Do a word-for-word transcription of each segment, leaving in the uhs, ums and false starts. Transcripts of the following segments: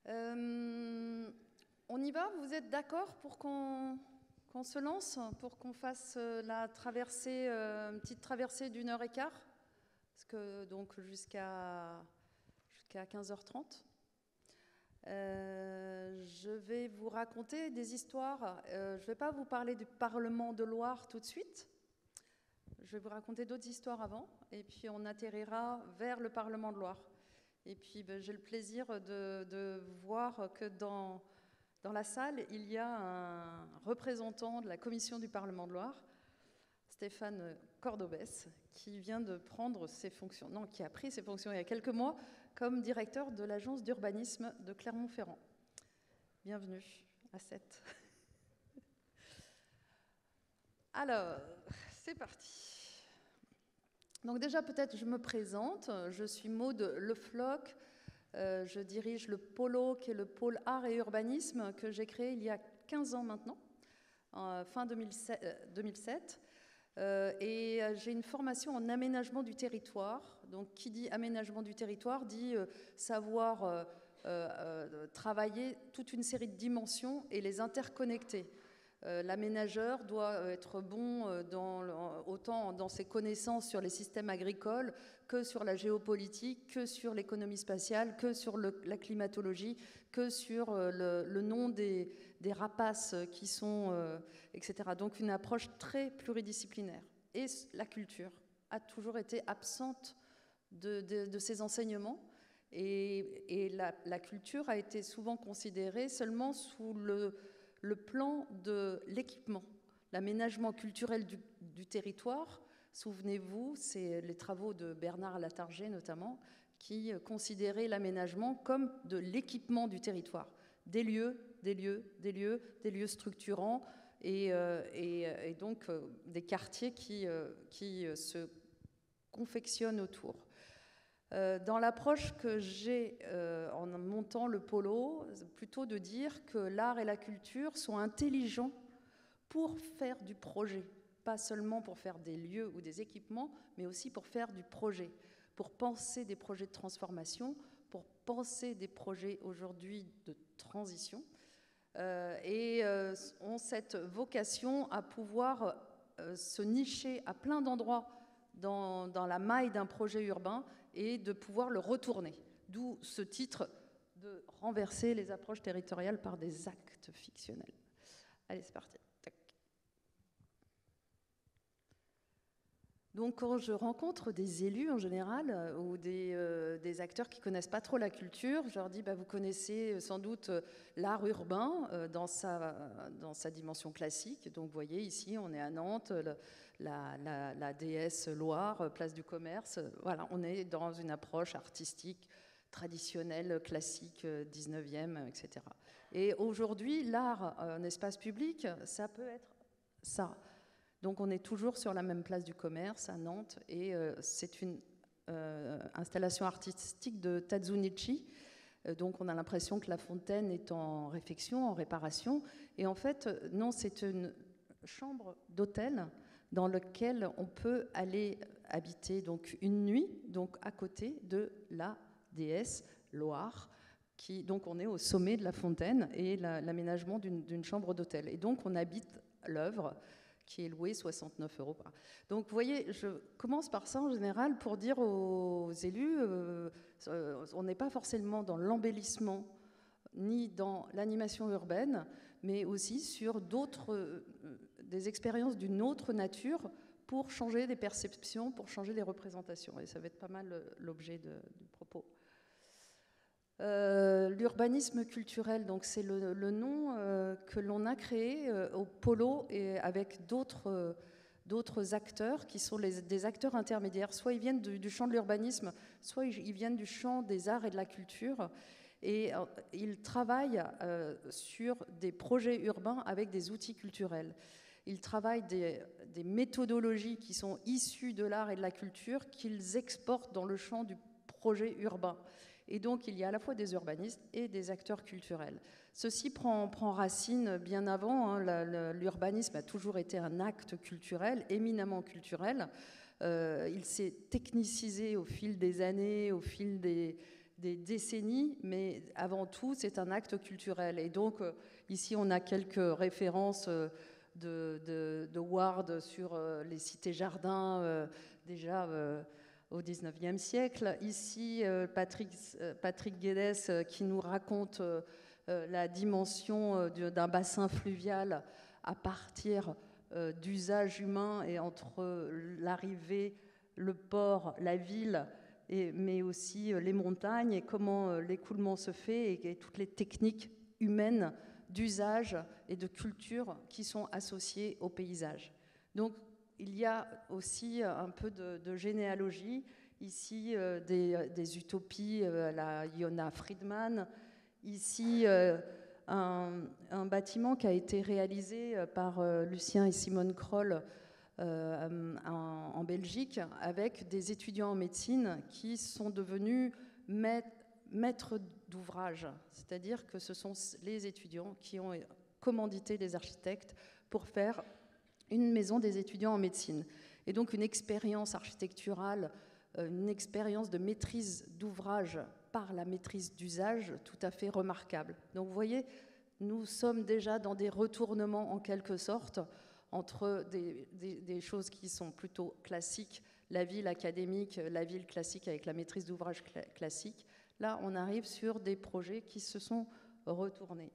Euh, on y va? Vous êtes d'accord pour qu'on qu'on se lance, pour qu'on fasse la traversée, euh, une petite traversée d'une heure et quart, parce que donc jusqu'à jusqu'à quinze heures trente. Euh, je vais vous raconter des histoires. Euh, je ne vais pas vous parler du Parlement de Loire tout de suite. Je vais vous raconter d'autres histoires avant, et puis on atterrira vers le Parlement de Loire. Et puis ben, j'ai le plaisir de, de voir que dans, dans la salle, il y a un représentant de la commission du Parlement de Loire, Stéphane Cordobès, qui vient de prendre ses fonctions, non, qui a pris ses fonctions il y a quelques mois comme directeur de l'agence d'urbanisme de Clermont-Ferrand. Bienvenue à Sète. Alors, c'est parti. Donc déjà, peut-être je me présente. Je suis Maude Lefloc. Euh, je dirige le Polo, qui est le pôle art et urbanisme, que j'ai créé il y a quinze ans maintenant, en fin deux mille sept. Euh, et j'ai une formation en aménagement du territoire. Donc, qui dit aménagement du territoire dit euh, savoir euh, euh, travailler toute une série de dimensions et les interconnecter. Euh, L'aménageur doit être bon dans, autant dans ses connaissances sur les systèmes agricoles que sur la géopolitique, que sur l'économie spatiale, que sur le, la climatologie, que sur euh, le, le nom des, des rapaces qui sont, euh, et cetera. Donc une approche très pluridisciplinaire. Et la culture a toujours été absente de, de, de ces enseignements. Et, et la, la culture a été souvent considérée seulement sous le le plan de l'équipement, l'aménagement culturel du, du territoire. Souvenez-vous, c'est les travaux de Bernard Latarjet notamment, qui considéraient l'aménagement comme de l'équipement du territoire. Des lieux, des lieux, des lieux, des lieux structurants et, euh, et, et donc euh, des quartiers qui, euh, qui se confectionnent autour. Dans l'approche que j'ai euh, en montant le polo, plutôt de dire que l'art et la culture sont intelligents pour faire du projet, pas seulement pour faire des lieux ou des équipements, mais aussi pour faire du projet, pour penser des projets de transformation, pour penser des projets aujourd'hui de transition, euh, et euh, ont cette vocation à pouvoir euh, se nicher à plein d'endroits dans, dans la maille d'un projet urbain et de pouvoir le retourner. D'où ce titre de renverser les approches territoriales par des actes fictionnels. Allez, c'est parti. Tac. Donc, quand je rencontre des élus en général euh, ou des, euh, des acteurs qui ne connaissent pas trop la culture, je leur dis bah, vous connaissez sans doute euh, l'art urbain euh, dans, sa, dans sa dimension classique. Donc, vous voyez, ici, on est à Nantes. Le, La, la, la déesse Loire, place du commerce. Voilà, on est dans une approche artistique traditionnelle, classique, dix-neuvième, et cetera. Et aujourd'hui, l'art en espace public, ça peut être ça. Donc on est toujours sur la même place du commerce à Nantes et euh, c'est une euh, installation artistique de Tadzunichi. Euh, donc on a l'impression que la fontaine est en réfection, en réparation. Et en fait, non, c'est une chambre d'hôtel dans lequel on peut aller habiter donc une nuit, donc à côté de la déesse Loire, qui donc on est au sommet de la fontaine et l'aménagement d'une d'une chambre d'hôtel. Et donc on habite l'œuvre qui est louée soixante-neuf euros par. Donc vous voyez, je commence par ça en général pour dire aux élus, euh, on n'est pas forcément dans l'embellissement ni dans l'animation urbaine, mais aussi sur d'autres, euh, des expériences d'une autre nature pour changer des perceptions, pour changer les représentations. Et ça va être pas mal l'objet du propos. Euh, L'urbanisme culturel, donc c'est le, le nom euh, que l'on a créé euh, au Polo et avec d'autres euh, d'autres acteurs qui sont les, des acteurs intermédiaires. Soit ils viennent du, du champ de l'urbanisme, soit ils, ils viennent du champ des arts et de la culture. Et euh, ils travaillent euh, sur des projets urbains avec des outils culturels. Ils travaillent des, des méthodologies qui sont issues de l'art et de la culture qu'ils exportent dans le champ du projet urbain. Et donc, il y a à la fois des urbanistes et des acteurs culturels. Ceci prend, prend racine bien avant. Hein, l'urbanisme a toujours été un acte culturel, éminemment culturel. Euh, il s'est technicisé au fil des années, au fil des, des décennies, mais avant tout, c'est un acte culturel. Et donc, euh, ici, on a quelques références euh, de, de, de Ward sur euh, les cités-jardins, euh, déjà euh, au dix-neuvième siècle. Ici, euh, Patrick, euh, Patrick Guedes euh, qui nous raconte euh, euh, la dimension euh, d'un bassin fluvial à partir euh, d'usages humains et entre euh, l'arrivée, le port, la ville, et, mais aussi euh, les montagnes et comment euh, l'écoulement se fait et, et toutes les techniques humaines d'usage et de culture qui sont associées au paysage. Donc, il y a aussi un peu de, de généalogie, ici euh, des, des utopies à euh, la Yona Friedman, ici euh, un, un bâtiment qui a été réalisé par euh, Lucien et Simone Kroll euh, en, en Belgique avec des étudiants en médecine qui sont devenus maîtres d'ouvrage, c'est-à-dire que ce sont les étudiants qui ont commandité les architectes pour faire une maison des étudiants en médecine. Et donc une expérience architecturale, une expérience de maîtrise d'ouvrage par la maîtrise d'usage tout à fait remarquable. Donc vous voyez, nous sommes déjà dans des retournements en quelque sorte entre des, des, des choses qui sont plutôt classiques, la ville académique, la ville classique avec la maîtrise d'ouvrage cl classique. Là, on arrive sur des projets qui se sont retournés.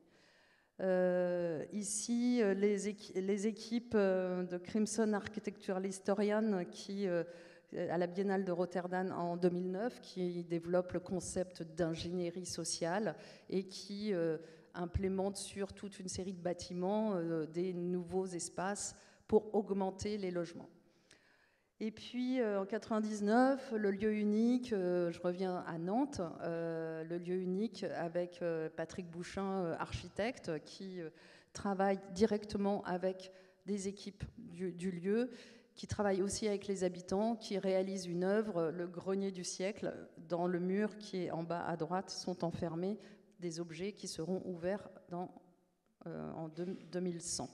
Euh, ici, les, équi les équipes de Crimson Architectural Historian qui, euh, à la Biennale de Rotterdam en deux mille neuf, qui développent le concept d'ingénierie sociale et qui euh, implémentent sur toute une série de bâtiments euh, des nouveaux espaces pour augmenter les logements. Et puis euh, en quatre-vingt-dix-neuf, le lieu unique, euh, je reviens à Nantes, euh, le lieu unique avec euh, Patrick Bouchin, euh, architecte, qui euh, travaille directement avec des équipes du, du lieu, qui travaille aussi avec les habitants, qui réalise une œuvre, le grenier du siècle. Dans le mur qui est en bas à droite sont enfermés des objets qui seront ouverts dans, euh, en deux mille cent.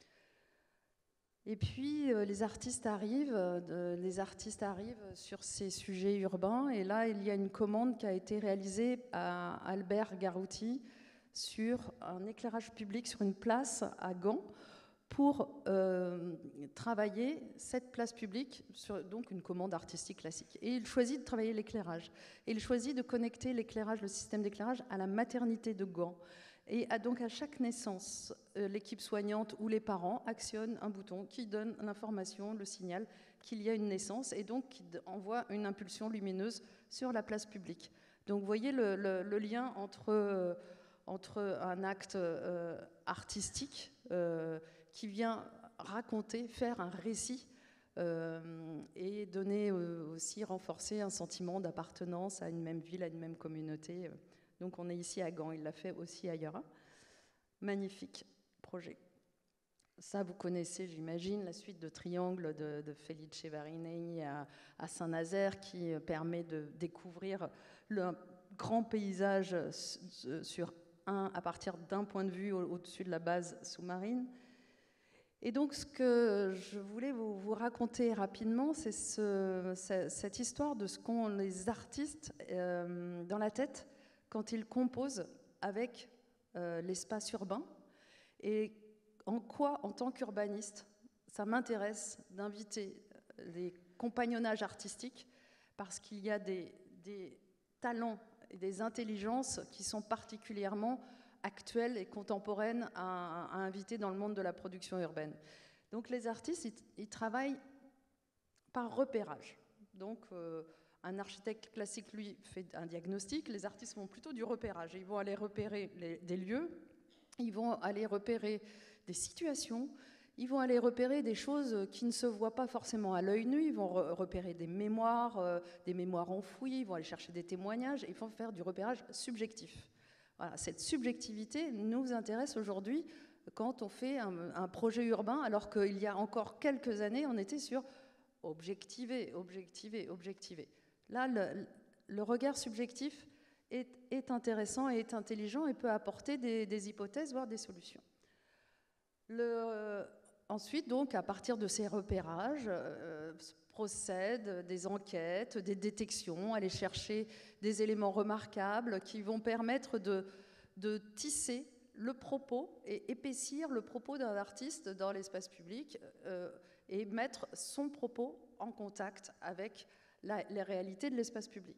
Et puis euh, les artistes arrivent, euh, les artistes arrivent sur ces sujets urbains. Et là, il y a une commande qui a été réalisée à Albert Garouti sur un éclairage public sur une place à Gand pour euh, travailler cette place publique sur donc une commande artistique classique. Et il choisit de travailler l'éclairage. Et il choisit de connecter l'éclairage, le système d'éclairage, à la maternité de Gand. Et à, donc à chaque naissance, euh, l'équipe soignante ou les parents actionnent un bouton qui donne l'information, le signal qu'il y a une naissance et donc qui envoie une impulsion lumineuse sur la place publique. Donc vous voyez le, le, le lien entre, euh, entre un acte euh, artistique euh, qui vient raconter, faire un récit euh, et donner euh, aussi, renforcer un sentiment d'appartenance à une même ville, à une même communauté. Donc on est ici à Gand, il l'a fait aussi ailleurs. Magnifique projet. Ça, vous connaissez, j'imagine, la suite de Triangle de, de Felice Varini à, à Saint-Nazaire qui permet de découvrir le grand paysage sur un, à partir d'un point de vue au-dessus de la base sous-marine. Et donc, ce que je voulais vous, vous raconter rapidement, c'est ce, cette histoire de ce qu'ont les artistes euh, dans la tête quand ils composent avec euh, l'espace urbain et en quoi, en tant qu'urbaniste, ça m'intéresse d'inviter les compagnonnages artistiques parce qu'il y a des, des talents et des intelligences qui sont particulièrement actuelles et contemporaines à, à inviter dans le monde de la production urbaine. Donc les artistes, ils, ils travaillent par repérage. Donc euh, un architecte classique, lui, fait un diagnostic. Les artistes font plutôt du repérage. Ils vont aller repérer les, des lieux, ils vont aller repérer des situations, ils vont aller repérer des choses qui ne se voient pas forcément à l'œil nu, ils vont re repérer des mémoires, euh, des mémoires enfouies, ils vont aller chercher des témoignages, et ils vont faire du repérage subjectif. Voilà, cette subjectivité nous intéresse aujourd'hui quand on fait un, un projet urbain, alors qu'il y a encore quelques années, on était sur objectiver, objectiver, objectiver. Là, le, le regard subjectif est, est intéressant et est intelligent et peut apporter des, des hypothèses, voire des solutions. Le, ensuite, donc, à partir de ces repérages, euh, procèdent des enquêtes, des détections, aller chercher des éléments remarquables qui vont permettre de, de tisser le propos et épaissir le propos d'un artiste dans l'espace public euh, et mettre son propos en contact avec la, les réalités de l'espace public.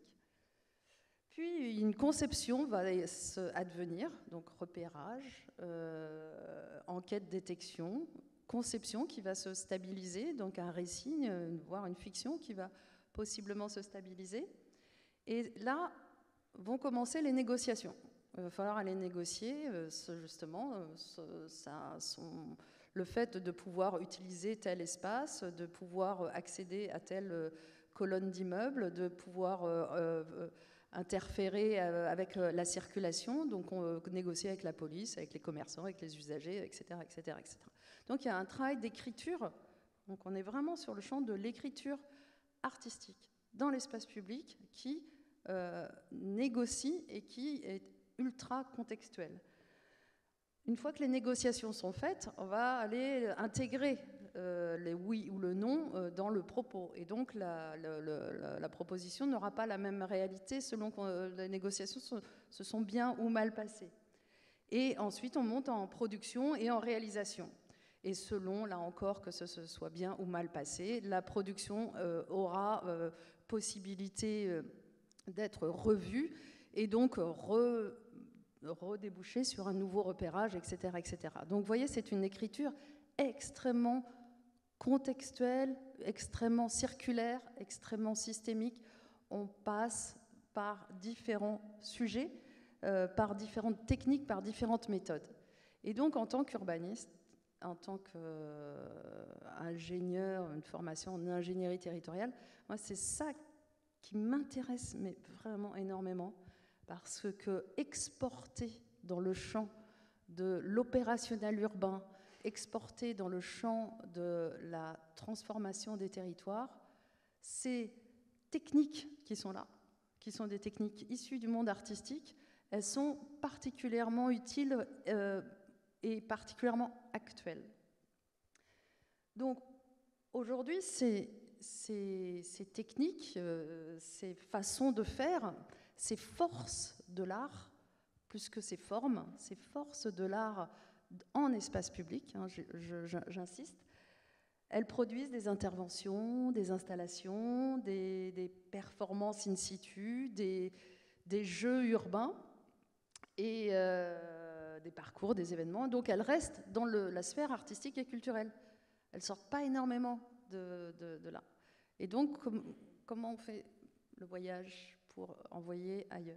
Puis une conception va advenir, donc repérage, euh, enquête, détection, conception qui va se stabiliser, donc un récit, voire une fiction qui va possiblement se stabiliser. Et là vont commencer les négociations. Il va falloir aller négocier, justement, ça, son, le fait de pouvoir utiliser tel espace, de pouvoir accéder à telle colonne d'immeubles, de pouvoir euh, euh, interférer avec la circulation, donc on négocie avec la police, avec les commerçants, avec les usagers, et cetera, et cetera, et cetera. Donc il y a un travail d'écriture, donc on est vraiment sur le champ de l'écriture artistique dans l'espace public qui euh, négocie et qui est ultra contextuel. Une fois que les négociations sont faites, on va aller intégrer euh, les oui ou le non euh, dans le propos. Et donc la, la, la, la proposition n'aura pas la même réalité selon que euh, les négociations se, se sont bien ou mal passées. Et ensuite, on monte en production et en réalisation. Et selon, là encore, que ce, ce soit bien ou mal passé, la production euh, aura euh, possibilité euh, d'être revue et donc re, redéboucher sur un nouveau repérage, et cetera, et cetera. Donc, vous voyez, c'est une écriture extrêmement contextuelle, extrêmement circulaire, extrêmement systémique. On passe par différents sujets, euh, par différentes techniques, par différentes méthodes. Et donc, en tant qu'urbaniste, en tant qu'ingénieur, une formation en ingénierie territoriale, moi, c'est ça qui m'intéresse, mais vraiment énormément, parce que exporter dans le champ de l'opérationnel urbain, exporter dans le champ de la transformation des territoires, ces techniques qui sont là, qui sont des techniques issues du monde artistique, elles sont particulièrement utiles euh, et particulièrement actuelles. Donc, aujourd'hui, ces, ces, ces techniques, euh, ces façons de faire, ces forces de l'art, plus que ces formes, ces forces de l'art en espace public, hein, j'insiste, elles produisent des interventions, des installations, des, des performances in situ, des, des jeux urbains et euh, des parcours, des événements. Donc elles restent dans le, la sphère artistique et culturelle. Elles ne sortent pas énormément de, de, de là. Et donc, com comment on fait le voyage pour envoyer ailleurs?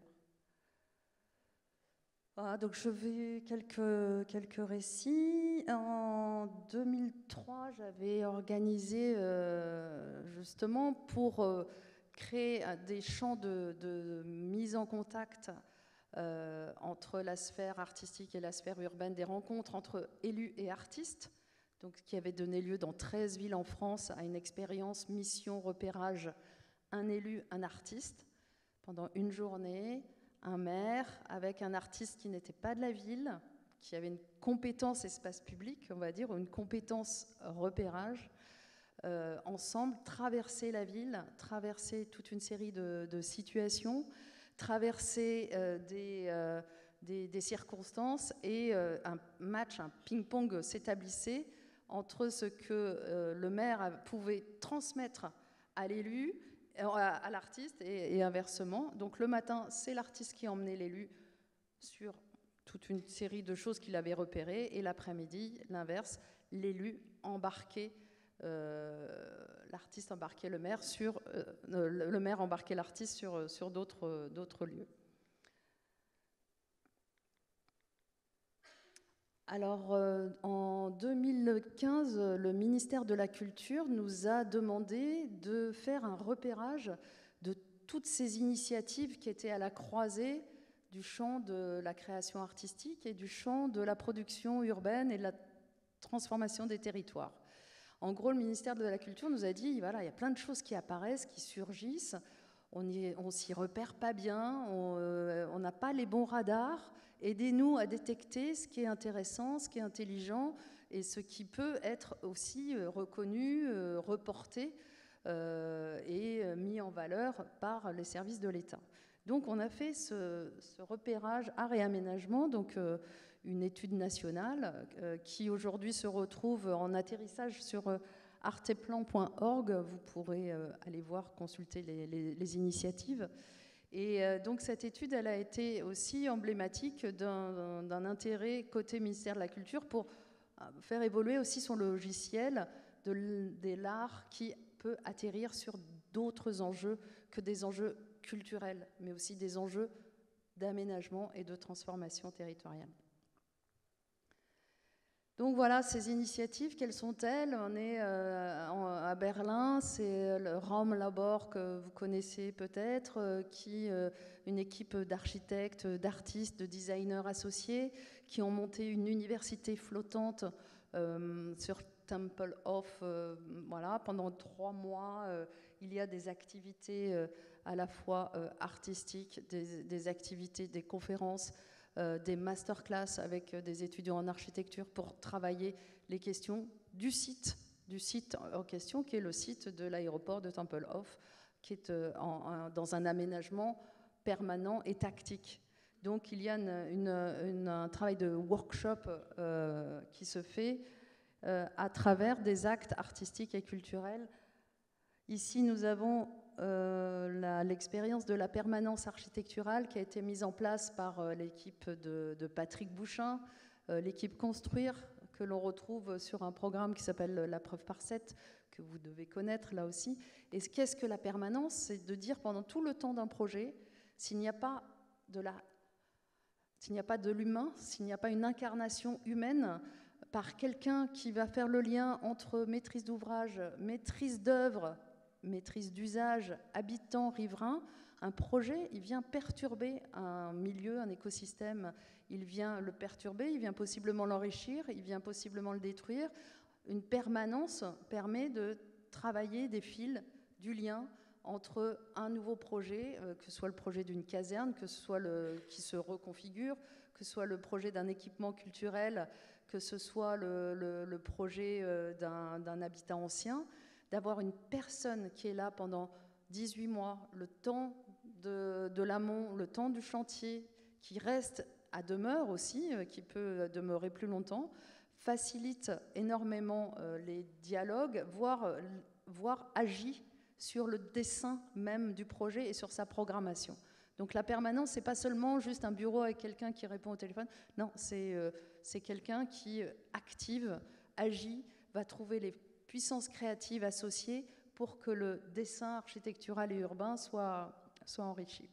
Voilà, donc je vais quelques, quelques récits. En deux mille trois, j'avais organisé euh, justement pour euh, créer des champs de, de mise en contact euh, entre la sphère artistique et la sphère urbaine, des rencontres entre élus et artistes, donc, qui avait donné lieu dans treize villes en France à une expérience mission repérage, un élu, un artiste, pendant une journée. Un maire avec un artiste qui n'était pas de la ville, qui avait une compétence espace public, on va dire, ou une compétence repérage, euh, ensemble, traverser la ville, traverser toute une série de, de situations, traverser euh, des, euh, des, des circonstances, et euh, un match, un ping-pong s'établissait entre ce que euh, le maire pouvait transmettre à l'élu, à l'artiste et, et inversement. Donc le matin, c'est l'artiste qui emmenait l'élu sur toute une série de choses qu'il avait repérées, et l'après-midi, l'inverse, l'élu embarquait, euh, l'artiste embarquait le maire sur, euh, le maire embarquait l'artiste sur, sur d'autres, d'autres lieux. Alors, euh, en deux mille quinze, le ministère de la Culture nous a demandé de faire un repérage de toutes ces initiatives qui étaient à la croisée du champ de la création artistique et du champ de la production urbaine et de la transformation des territoires. En gros, le ministère de la Culture nous a dit, voilà, il y a plein de choses qui apparaissent, qui surgissent, on ne s'y repère pas bien, on euh, n'a pas les bons radars. Aidez-nous à détecter ce qui est intéressant, ce qui est intelligent, et ce qui peut être aussi reconnu, reporté euh, et mis en valeur par les services de l'État. Donc on a fait ce, ce repérage art et aménagement, donc euh, une étude nationale euh, qui aujourd'hui se retrouve en atterrissage sur euh, arteplan point org. Vous pourrez euh, aller voir, consulter les, les, les initiatives. Et euh, donc cette étude, elle a été aussi emblématique d'un, d'un intérêt côté ministère de la Culture pour faire évoluer aussi son logiciel de, de l'art qui peut atterrir sur d'autres enjeux que des enjeux culturels, mais aussi des enjeux d'aménagement et de transformation territoriale. Donc voilà, ces initiatives, quelles sont-elles? On est euh, en, à Berlin, c'est le Raumlabor que vous connaissez peut-être, euh, qui euh, une équipe d'architectes, d'artistes, de designers associés, qui ont monté une université flottante euh, sur Tempelhof. Euh, voilà, pendant trois mois, euh, il y a des activités euh, à la fois euh, artistiques, des, des activités, des conférences, Euh, des masterclass avec euh, des étudiants en architecture pour travailler les questions du site, du site en question, qui est le site de l'aéroport de Tempelhof, qui est euh, en, en, dans un aménagement permanent et tactique. Donc il y a une, une, une, un travail de workshop euh, qui se fait euh, à travers des actes artistiques et culturels. Ici, nous avons Euh, l'expérience de la permanence architecturale qui a été mise en place par euh, l'équipe de, de Patrick Bouchin, euh, l'équipe Construire, que l'on retrouve sur un programme qui s'appelle La Preuve par sept, que vous devez connaître là aussi. Et qu'est-ce que la permanence? C'est de dire pendant tout le temps d'un projet, s'il n'y a pas de la, s'il n'y a pas de l'humain, s'il n'y a pas une incarnation humaine par quelqu'un qui va faire le lien entre maîtrise d'ouvrage, maîtrise d'œuvre, maîtrise d'usage, habitants, riverains, un projet, il vient perturber un milieu, un écosystème, il vient le perturber, il vient possiblement l'enrichir, il vient possiblement le détruire. Une permanence permet de travailler des fils, du lien entre un nouveau projet, euh, que ce soit le projet d'une caserne, que ce soit le, qui se reconfigure, que ce soit le projet d'un équipement culturel, que ce soit le, le, le projet euh, d'un, d'un habitat ancien, d'avoir une personne qui est là pendant dix-huit mois, le temps de, de l'amont, le temps du chantier, qui reste à demeure aussi, qui peut demeurer plus longtemps, facilite énormément les dialogues, voire, voire agit sur le dessin même du projet et sur sa programmation. Donc la permanence, c'est pas seulement juste un bureau avec quelqu'un qui répond au téléphone, non, c'est euh, c'est quelqu'un qui active, agit, va trouver les puissance créative associée pour que le dessin architectural et urbain soit, soit enrichi.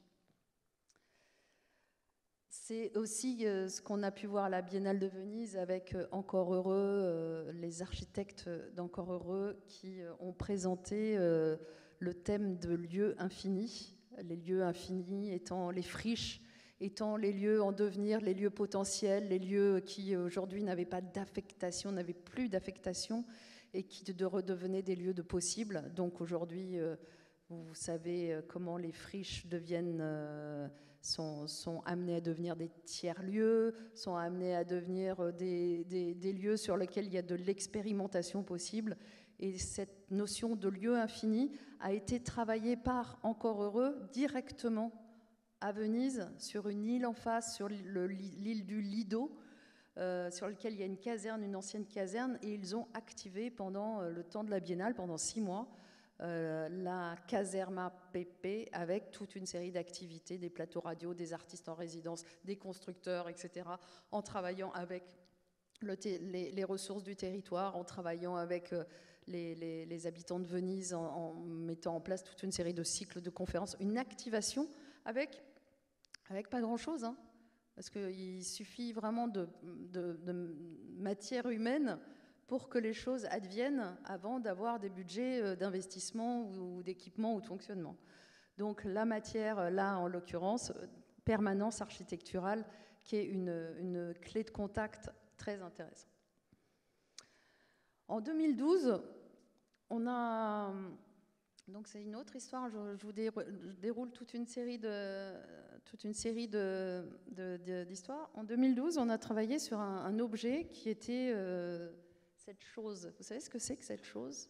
C'est aussi euh, ce qu'on a pu voir à la Biennale de Venise avec euh, Encore Heureux, euh, les architectes d'Encore Heureux qui euh, ont présenté euh, le thème de lieux infinis, les lieux infinis étant les friches, étant les lieux en devenir, les lieux potentiels, les lieux qui aujourd'hui n'avaient pas d'affectation, n'avaient plus d'affectation, et qui de redevenaient des lieux de possible. Donc aujourd'hui, euh, vous savez comment les friches deviennent, euh, sont, sont amenées à devenir des tiers-lieux, sont amenées à devenir des, des, des lieux sur lesquels il y a de l'expérimentation possible. Et cette notion de lieu infini a été travaillée par Encore Heureux directement à Venise, sur une île en face, sur l'île du Lido, Euh, sur lequel il y a une caserne, une ancienne caserne, et ils ont activé pendant euh, le temps de la Biennale, pendant six mois, euh, la Caserma P P avec toute une série d'activités, des plateaux radio, des artistes en résidence, des constructeurs, et cetera, en travaillant avec le les, les ressources du territoire, en travaillant avec euh, les, les, les habitants de Venise, en, en mettant en place toute une série de cycles de conférences, une activation avec, avec pas grand-chose, hein. Parce qu'il suffit vraiment de, de, de matière humaine pour que les choses adviennent avant d'avoir des budgets d'investissement ou d'équipement ou de fonctionnement. Donc la matière, là en l'occurrence, permanence architecturale, qui est une, une clé de contact très intéressante. En deux mille douze, on a... Donc c'est une autre histoire, je, je vous déroule toute une série de, toute une série de, de, de, d'histoires. En deux mille douze, on a travaillé sur un, un objet qui était euh, cette chose. Vous savez ce que c'est que cette chose?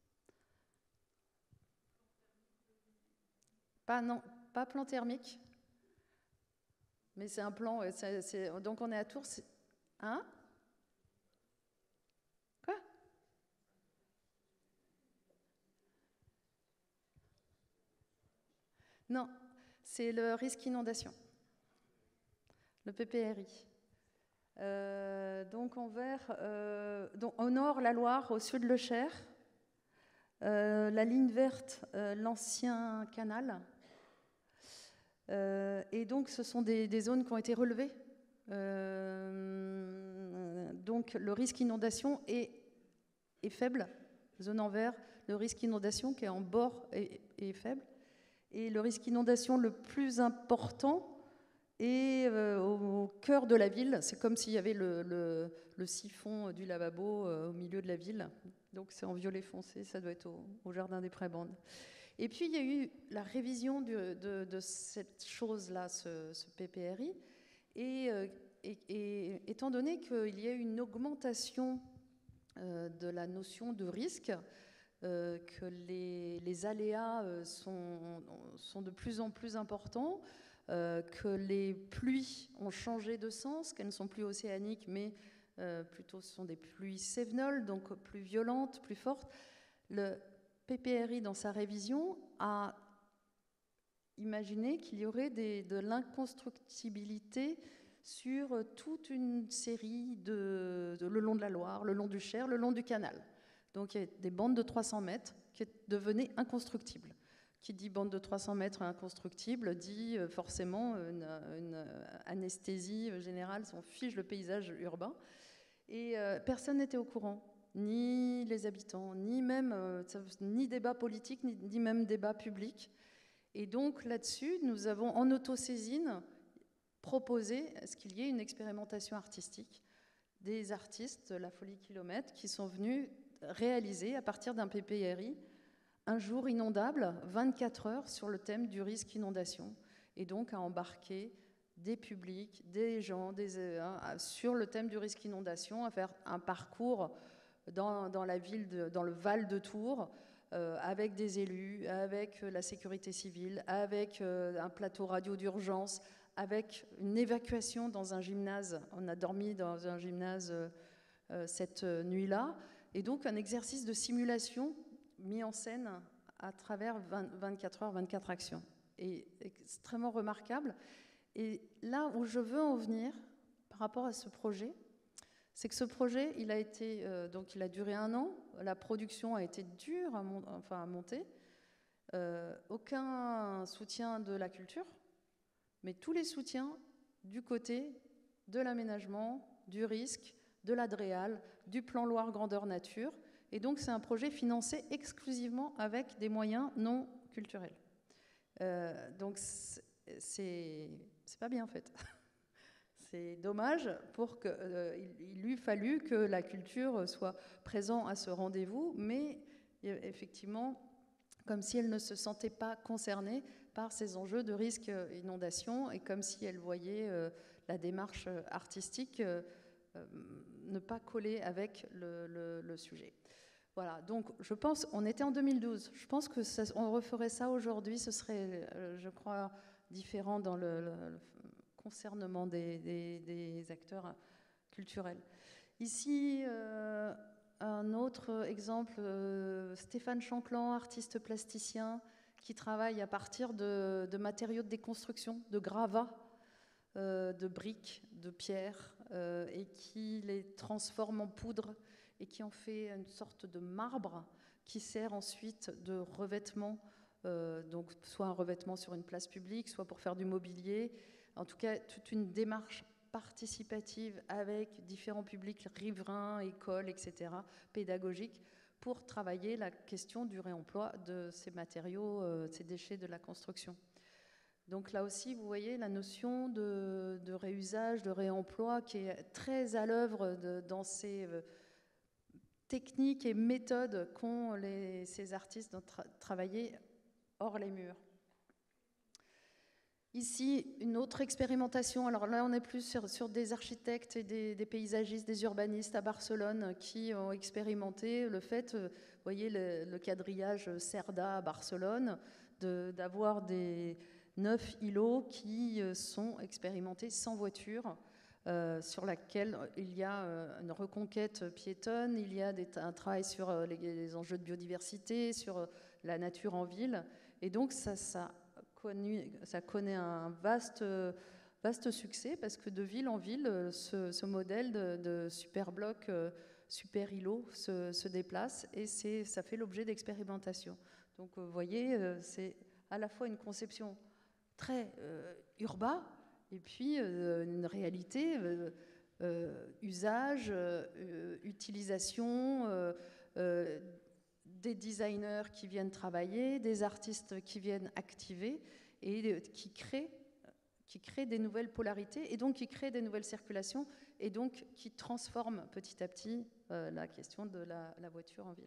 Pas, non, pas plan thermique. Mais c'est un plan, c'est, c'est, donc on est à Tours. Hein? Quoi? Non, c'est le risque inondation, le P P R I. Euh, donc en vert, euh, donc au nord la Loire, au sud le Cher, euh, la ligne verte, euh, l'ancien canal. Euh, et donc ce sont des, des zones qui ont été relevées. Euh, donc le risque inondation est, est faible, zone en vert, le risque inondation qui est en bord est, est faible. Et le risque inondation le plus important est euh, au, au cœur de la ville. C'est comme s'il y avait le, le, le siphon du lavabo euh, au milieu de la ville. Donc c'est en violet foncé, ça doit être au, au Jardin des Prébandes. Et puis il y a eu la révision du, de, de cette chose-là, ce, ce P P R I. Et, euh, et, et étant donné qu'il y a eu une augmentation euh, de la notion de risque, Euh, que les, les aléas euh, sont, sont de plus en plus importants, euh, que les pluies ont changé de sens, qu'elles ne sont plus océaniques, mais euh, plutôt ce sont des pluies cévenoles, donc plus violentes, plus fortes. Le P P R I, dans sa révision, a imaginé qu'il y aurait des, de l'inconstructibilité sur toute une série de, de, le long de la Loire, le long du Cher, le long du canal. Donc il y a des bandes de trois cents mètres qui devenaient inconstructibles. Qui dit bande de trois cents mètres inconstructible dit forcément une, une anesthésie générale, on fiche le paysage urbain. Et euh, personne n'était au courant, ni les habitants, ni même euh, ni débat politique, ni, ni même débat public. Et donc là-dessus, nous avons en autosaisine proposé à ce qu'il y ait une expérimentation artistique des artistes de la Folie Kilomètre qui sont venus réaliser à partir d'un P P R I un jour inondable, vingt-quatre heures sur le thème du risque inondation, et donc à embarquer des publics, des gens des, euh, sur le thème du risque inondation, à faire un parcours dans, dans la ville, de, dans le Val de Tours, euh, avec des élus, avec la sécurité civile, avec euh, un plateau radio d'urgence, avec une évacuation dans un gymnase. On a dormi dans un gymnase euh, euh, cette nuit-là. Et donc un exercice de simulation mis en scène à travers vingt, vingt-quatre heures, vingt-quatre actions. Et extrêmement remarquable. Et là où je veux en venir par rapport à ce projet, c'est que ce projet, il a été, euh, donc il a duré un an. La production a été dure à, mon, enfin, à monter. Euh, aucun soutien de la culture, mais tous les soutiens du côté de l'aménagement, du risque, de l'A D R E A L, du plan Loire Grandeur Nature. Et donc c'est un projet financé exclusivement avec des moyens non culturels. Euh, donc c'est pas bien fait. C'est dommage pour que, euh, il, il eût fallu que la culture soit présente à ce rendez-vous, mais effectivement, comme si elle ne se sentait pas concernée par ces enjeux de risque inondation et comme si elle voyait euh, la démarche artistique euh, euh, ne pas coller avec le, le, le sujet. Voilà, donc je pense, on était en deux mille douze, je pense que ça, on referait ça aujourd'hui, ce serait, euh, je crois, différent dans le, le, le concernement des, des, des acteurs culturels. Ici, euh, un autre exemple, euh, Stéphane Chanclan, artiste plasticien, qui travaille à partir de, de matériaux de déconstruction, de gravats, euh, de briques, de pierres, euh, et qui les transforme en poudre et qui en fait une sorte de marbre qui sert ensuite de revêtement, euh, donc soit un revêtement sur une place publique, soit pour faire du mobilier. En tout cas, toute une démarche participative avec différents publics, riverains, écoles, et cetera, pédagogiques, pour travailler la question du réemploi de ces matériaux, euh, ces déchets de la construction. Donc là aussi, vous voyez la notion de, de réusage, de réemploi qui est très à l'œuvre dans ces euh, techniques et méthodes qu'ont les, ces artistes de tra travailler hors les murs. Ici, une autre expérimentation. Alors là, on est plus sur, sur des architectes et des, des paysagistes, des urbanistes à Barcelone qui ont expérimenté le fait, vous voyez le, le quadrillage Cerda à Barcelone, d'avoir des neuf îlots qui sont expérimentés sans voiture, euh, sur laquelle il y a une reconquête piétonne, il y a des, un travail sur les, les enjeux de biodiversité, sur la nature en ville. Et donc ça... ça Connu, ça connaît un vaste, vaste succès parce que de ville en ville, ce, ce modèle de, de super bloc, euh, super îlot se, se déplace et ça fait l'objet d'expérimentation. Donc vous voyez, euh, c'est à la fois une conception très euh, urbaine et puis euh, une réalité, euh, euh, usage, euh, utilisation, euh, euh, des designers qui viennent travailler, des artistes qui viennent activer et qui créent, qui créent des nouvelles polarités et donc qui créent des nouvelles circulations et donc qui transforment petit à petit euh, la question de la, la voiture en ville.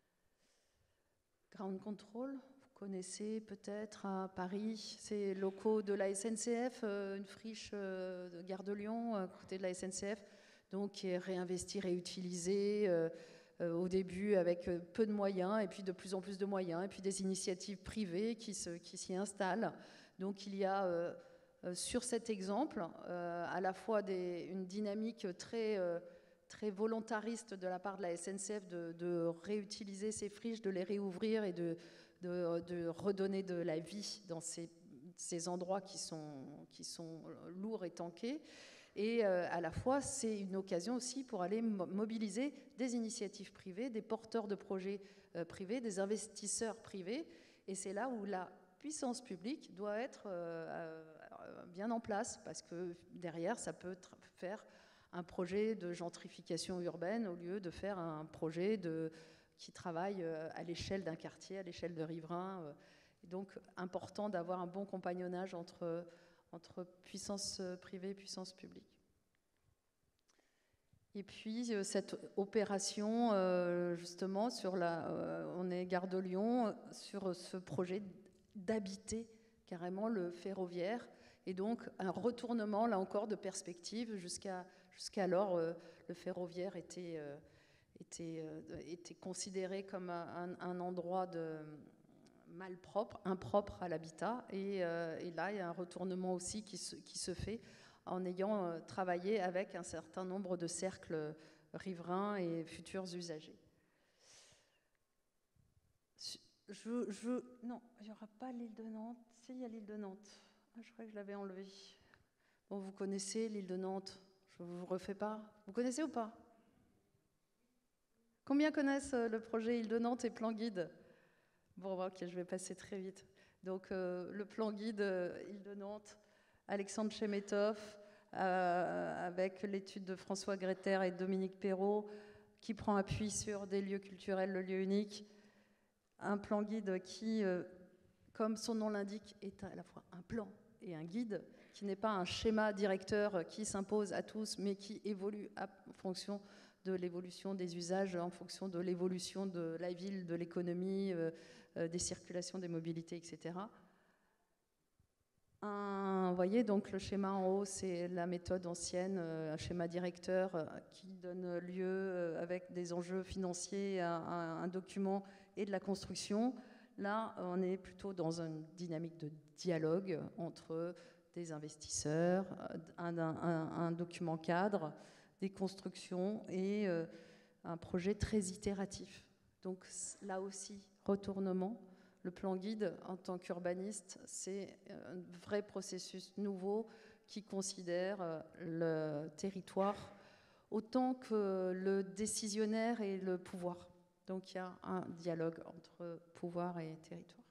Ground Control, vous connaissez peut-être à Paris, c'est locaux de la S N C F, euh, une friche euh, de Gare de Lyon à côté de la S N C F, donc qui est réinvestie, réutilisée, euh, Euh, au début avec euh, peu de moyens, et puis de plus en plus de moyens, et puis des initiatives privées qui s'y qui installent. Donc il y a euh, euh, sur cet exemple euh, à la fois des, une dynamique très, euh, très volontariste de la part de la S N C F de, de réutiliser ces friches, de les réouvrir et de, de, de redonner de la vie dans ces, ces endroits qui sont, qui sont lourds et tankés. Et euh, à la fois, c'est une occasion aussi pour aller mobiliser des initiatives privées, des porteurs de projets euh, privés, des investisseurs privés. Et c'est là où la puissance publique doit être euh, euh, bien en place, parce que derrière, ça peut faire un projet de gentrification urbaine au lieu de faire un projet de, qui travaille euh, à l'échelle d'un quartier, à l'échelle de riverains. Euh. Et donc, important d'avoir un bon compagnonnage entre entre puissance privée et puissance publique. Et puis cette opération, euh, justement, sur la, euh, on est Gare de Lyon, sur ce projet d'habiter carrément le ferroviaire, et donc un retournement, là encore, de perspective. Jusqu'à, jusqu'alors, euh, le ferroviaire était, euh, était, euh, était considéré comme un, un endroit de malpropre, impropre à l'habitat. Et, euh, et là, il y a un retournement aussi qui se, qui se fait en ayant euh, travaillé avec un certain nombre de cercles riverains et futurs usagers. Je, je, non, il n'y aura pas l'île de Nantes. Si, il y a l'île de Nantes. Ah, je crois que je l'avais enlevée. Bon, vous connaissez l'île de Nantes. Je ne vous refais pas. Vous connaissez ou pas? Combien connaissent le projet Île de Nantes et Plan Guide? Bon, ok, je vais passer très vite. Donc, euh, le plan guide euh, Île de Nantes, Alexandre Chemetov, euh, avec l'étude de François Greter et Dominique Perrault, qui prend appui sur des lieux culturels, le lieu unique. Un plan guide qui, euh, comme son nom l'indique, est à la fois un plan et un guide, qui n'est pas un schéma directeur qui s'impose à tous, mais qui évolue en fonction de l'évolution des usages, en fonction de l'évolution de la ville, de l'économie, euh, euh, des circulations, des mobilités, et cetera. Un, vous voyez, donc le schéma en haut, c'est la méthode ancienne, euh, un schéma directeur euh, qui donne lieu, euh, avec des enjeux financiers, à, à un document et de la construction. Là, on est plutôt dans une dynamique de dialogue entre des investisseurs, un, un, un document cadre, des constructions et euh, un projet très itératif. Donc là aussi, retournement. Le plan guide, en tant qu'urbaniste, c'est un vrai processus nouveau qui considère le territoire autant que le décisionnaire et le pouvoir. Donc il y a un dialogue entre pouvoir et territoire.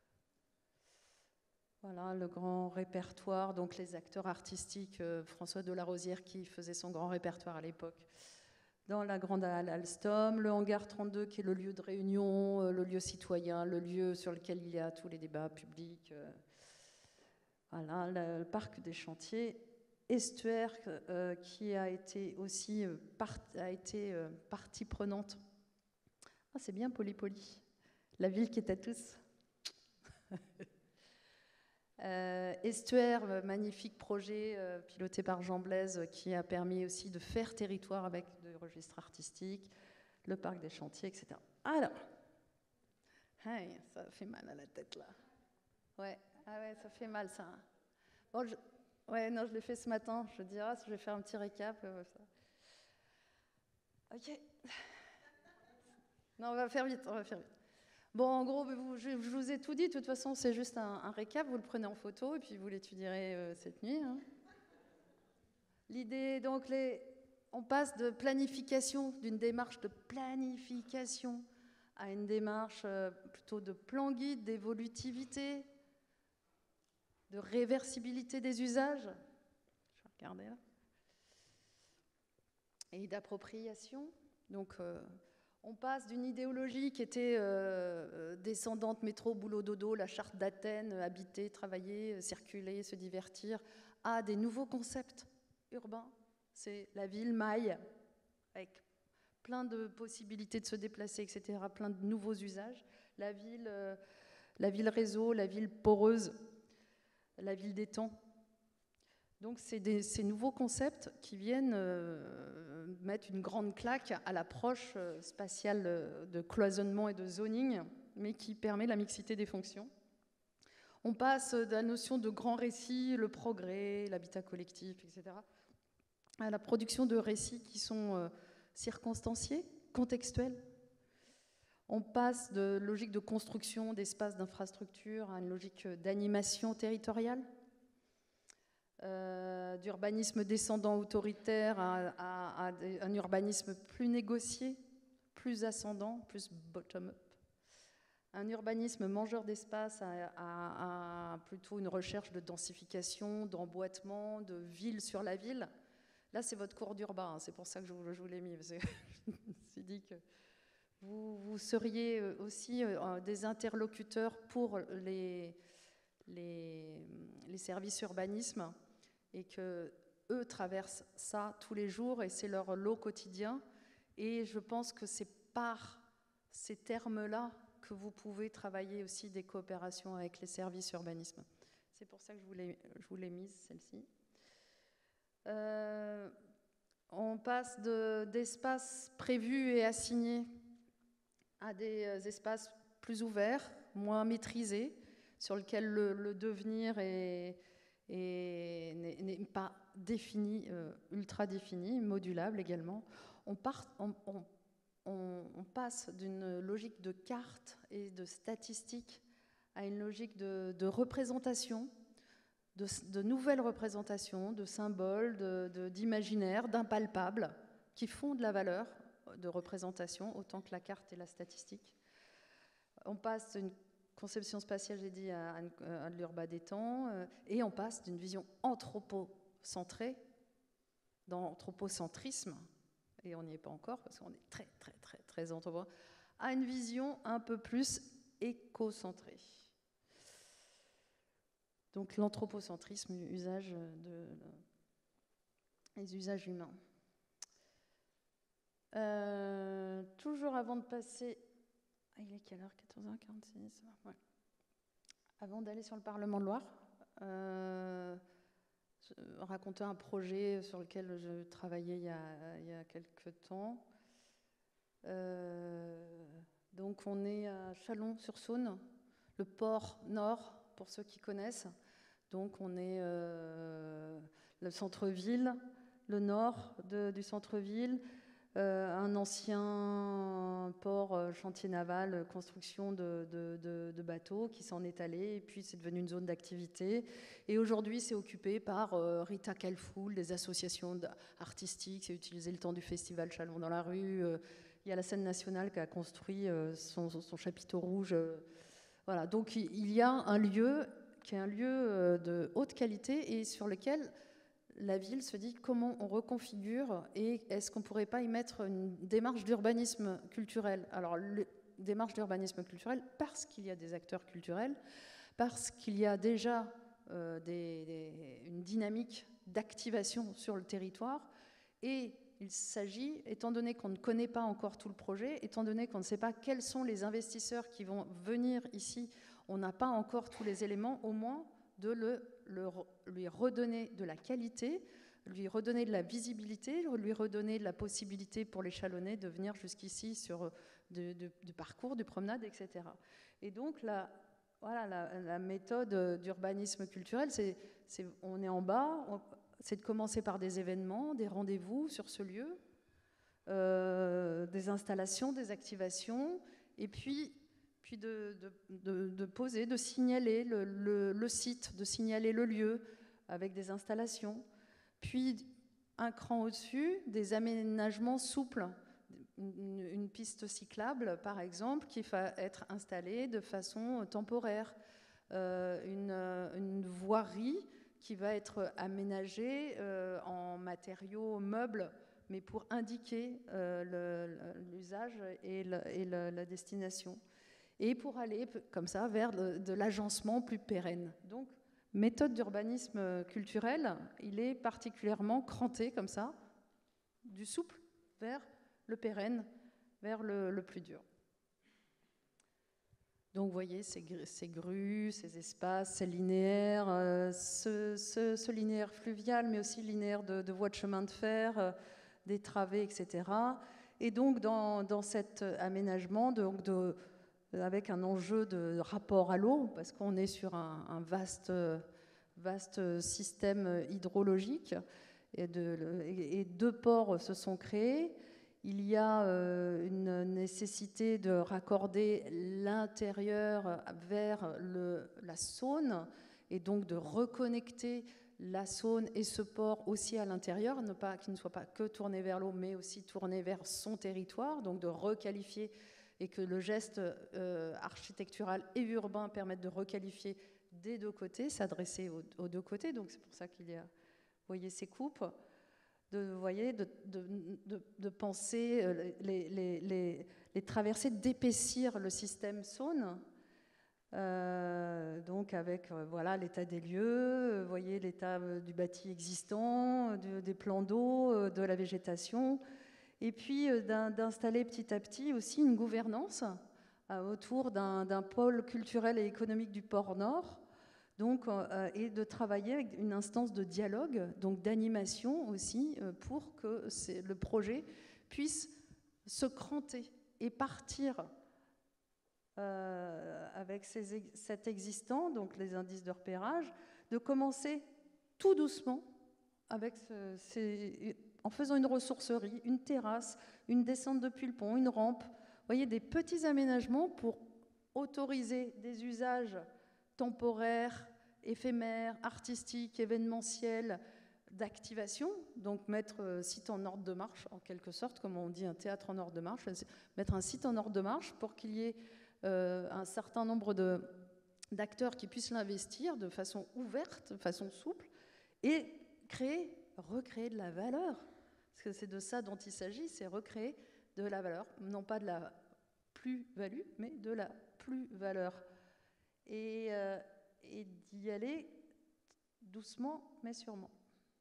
Voilà le grand répertoire, donc les acteurs artistiques, euh, François Delarosière qui faisait son grand répertoire à l'époque, dans la grande halle Alstom, le hangar trente-deux qui est le lieu de réunion, euh, le lieu citoyen, le lieu sur lequel il y a tous les débats publics. Euh, voilà, le, le parc des chantiers, Estuaire euh, qui a été aussi euh, part, a été, euh, partie prenante. Ah, c'est bien Polypoly, la ville qui est à tous. Euh, Estuaire, euh, magnifique projet euh, piloté par Jean Blaise euh, qui a permis aussi de faire territoire avec des registres artistiques, le parc des chantiers, et cetera. Alors, hey, ça fait mal à la tête là. Ouais, ah ouais, ça fait mal ça. Bon, je... ouais, non, je l'ai fait ce matin. Je dirais, ah, je vais faire un petit récap. Euh, ça. Ok. Non, on va faire vite, on va faire vite. Bon, en gros, vous, je, je vous ai tout dit. De toute façon, c'est juste un, un récap. Vous le prenez en photo et puis vous l'étudierez euh, cette nuit. Hein. L'idée, donc, les, on passe de planification, d'une démarche de planification à une démarche euh, plutôt de plan guide, d'évolutivité, de réversibilité des usages. Je vais regarder là. Et d'appropriation. Donc, euh, on passe d'une idéologie qui était euh, descendante métro, boulot, dodo, la charte d'Athènes, habiter, travailler, circuler, se divertir, à des nouveaux concepts urbains. C'est la ville maille, avec plein de possibilités de se déplacer, et cetera, plein de nouveaux usages. La ville, euh, la ville réseau, la ville poreuse, la ville des temps. Donc c'est des, ces nouveaux concepts qui viennent euh, mettre une grande claque à l'approche euh, spatiale euh, de cloisonnement et de zoning, mais qui permet la mixité des fonctions. On passe de la notion de grand récit, le progrès, l'habitat collectif, et cetera, à la production de récits qui sont euh, circonstanciés, contextuels. On passe de logique de construction d'espaces d'infrastructure à une logique d'animation territoriale. Euh, d'urbanisme descendant autoritaire à, à, à un urbanisme plus négocié, plus ascendant, plus bottom-up. Un urbanisme mangeur d'espace à, à, à plutôt une recherche de densification, d'emboîtement, de ville sur la ville. Là, c'est votre cours d'urbain, hein, c'est pour ça que je vous, je vous l'ai mis. Parce que je me suis dit que vous, vous seriez aussi euh, des interlocuteurs pour les, les, les services urbanisme, et qu'eux traversent ça tous les jours et c'est leur lot quotidien. Et je pense que c'est par ces termes-là que vous pouvez travailler aussi des coopérations avec les services urbanisme. C'est pour ça que je vous l'ai mise, celle-ci. Euh, on passe de, d'espaces prévus et assignés à des espaces plus ouverts, moins maîtrisés, sur lesquels le, le devenir est... et n'est pas défini, euh, ultra défini, modulable également. On, part, on, on, on, on passe d'une logique de carte et de statistique à une logique de, de représentation, de, de nouvelles représentations, de symboles, d'imaginaire, de, d'impalpables, qui font de la valeur de représentation, autant que la carte et la statistique. On passe d'une conception spatiale, j'ai dit, à, à, à l'urbain des temps, euh, et on passe d'une vision anthropocentrée, dans l'anthropocentrisme, et on n'y est pas encore, parce qu'on est très, très, très, très anthropocentré, à une vision un peu plus écocentrée. Donc l'anthropocentrisme, usage de, de, les usages humains. Euh, toujours avant de passer... Ah, il est quelle heure? quatorze heures quarante-six. Ouais. Avant d'aller sur le Parlement de Loire, euh, raconter un projet sur lequel je travaillais il y a, il y a quelques temps. Euh, donc on est à Chalon-sur-Saône, le port nord, pour ceux qui connaissent. Donc on est euh, le centre-ville, le nord de, du centre-ville, euh, un ancien port, euh, chantier naval, euh, construction de, de, de, de bateaux qui s'en est allé, et puis c'est devenu une zone d'activité. Et aujourd'hui, c'est occupé par euh, Rita Calfoul, des associations artistiques, c'est utilisé le temps du festival Chalon dans la rue. Euh, il y a la scène nationale qui a construit euh, son, son chapiteau rouge. Euh, voilà, donc il y a un lieu qui est un lieu euh, de haute qualité et sur lequel la ville se dit comment on reconfigure et est-ce qu'on ne pourrait pas y mettre une démarche d'urbanisme culturel. Alors, le, démarche d'urbanisme culturel parce qu'il y a des acteurs culturels, parce qu'il y a déjà euh, des, des, une dynamique d'activation sur le territoire et il s'agit, étant donné qu'on ne connaît pas encore tout le projet, étant donné qu'on ne sait pas quels sont les investisseurs qui vont venir ici, on n'a pas encore tous les éléments, au moins de le, le, lui redonner de la qualité, lui redonner de la visibilité, lui redonner de la possibilité pour les Chalonnais de venir jusqu'ici sur de, de, du parcours, du promenade, et cetera. Et donc, la, voilà, la, la méthode d'urbanisme culturel, c'est, c'est, on est en bas, on, c'est de commencer par des événements, des rendez-vous sur ce lieu, euh, des installations, des activations, et puis, puis de, de, de, de poser, de signaler le, le, le site, de signaler le lieu avec des installations. Puis, un cran au-dessus, des aménagements souples, une, une piste cyclable, par exemple, qui va être installée de façon temporaire, euh, une, une voirie qui va être aménagée euh, en matériaux meubles, mais pour indiquer euh, l'usage et, le, et le, la destination. Et pour aller, comme ça, vers de, de l'agencement plus pérenne. Donc, méthode d'urbanisme culturel, il est particulièrement cranté comme ça, du souple vers le pérenne, vers le, le plus dur. Donc vous voyez ces, ces grues, ces espaces, ces linéaires, euh, ce, ce, ce linéaire fluvial, mais aussi linéaire de, de voies de chemin de fer, euh, des travées, et cetera. Et donc dans, dans cet aménagement, de, de avec un enjeu de rapport à l'eau, parce qu'on est sur un, un vaste, vaste système hydrologique, et, de, et deux ports se sont créés. Il y a une nécessité de raccorder l'intérieur vers le, la Saône, et donc de reconnecter la Saône et ce port aussi à l'intérieur, ne pas, qu'il ne soit pas que tourné vers l'eau, mais aussi tourné vers son territoire, donc de requalifier et que le geste euh, architectural et urbain permette de requalifier des deux côtés, s'adresser aux, aux deux côtés. Donc c'est pour ça qu'il y a, vous voyez, ces coupes, de, vous voyez, de, de, de, de penser les, les, les, les traversées, d'épaissir le système Saône, euh, donc avec euh, voilà, l'état des lieux, vous voyez l'état du bâti existant, de, des plans d'eau, de la végétation, et puis d'installer petit à petit aussi une gouvernance autour d'un pôle culturel et économique du port Nord, donc, euh, et de travailler avec une instance de dialogue, donc d'animation aussi, pour que le projet puisse se cranter et partir euh, avec ces, cet existant, donc les indices de repérage, de commencer tout doucement avec ce, ces... en faisant une ressourcerie, une terrasse, une descente depuis le pont, une rampe. Vous voyez, des petits aménagements pour autoriser des usages temporaires, éphémères, artistiques, événementiels, d'activation, donc mettre euh, site en ordre de marche, en quelque sorte, comme on dit un théâtre en ordre de marche, mettre un site en ordre de marche pour qu'il y ait euh, un certain nombre de, d'acteurs qui puissent l'investir de façon ouverte, de façon souple, et créer, recréer de la valeur, parce que c'est de ça dont il s'agit, c'est recréer de la valeur, non pas de la plus-value, mais de la plus-valeur. Et, euh, et d'y aller doucement, mais sûrement.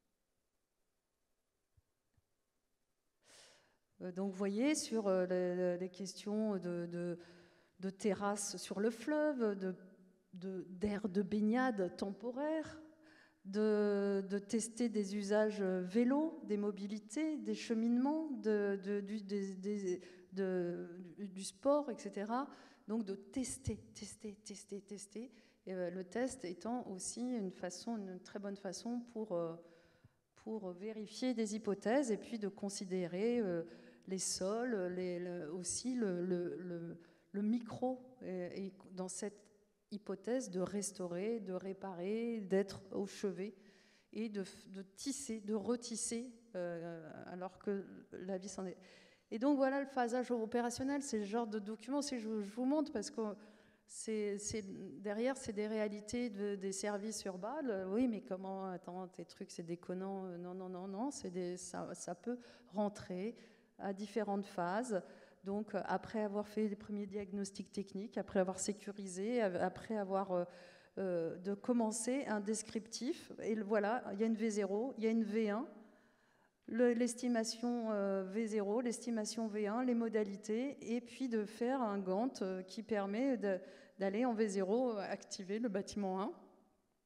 Euh, donc vous voyez, sur euh, les, les questions de, de, de terrasses sur le fleuve, de, de, d'aires de baignade temporaires, De, de tester des usages vélo, des mobilités, des cheminements, de, de, du, des, des, de, du sport, et cetera. Donc de tester, tester, tester, tester. Et euh, le test étant aussi une façon, une très bonne façon pour, euh, pour vérifier des hypothèses et puis de considérer euh, les sols, les, le, aussi le, le, le, le micro. Et, et dans cette hypothèse de restaurer, de réparer, d'être au chevet et de, de tisser, de retisser euh, alors que la vie s'en est. Et donc voilà le phasage opérationnel, c'est le genre de document, si je, je vous montre, parce que c'est, c'est, derrière c'est des réalités de, des services urbains. Oui, mais comment, attends, tes trucs c'est déconnant, non, non, non, non, c'est des, ça, ça peut rentrer à différentes phases. Donc, après avoir fait les premiers diagnostics techniques, après avoir sécurisé, après avoir euh, euh, de commencer un descriptif, et voilà, il y a une V zéro, il y a une V un, le, l'estimation euh, V zéro, l'estimation V un, les modalités, et puis de faire un Gantt euh, qui permet de, d'aller en V zéro activer le bâtiment un.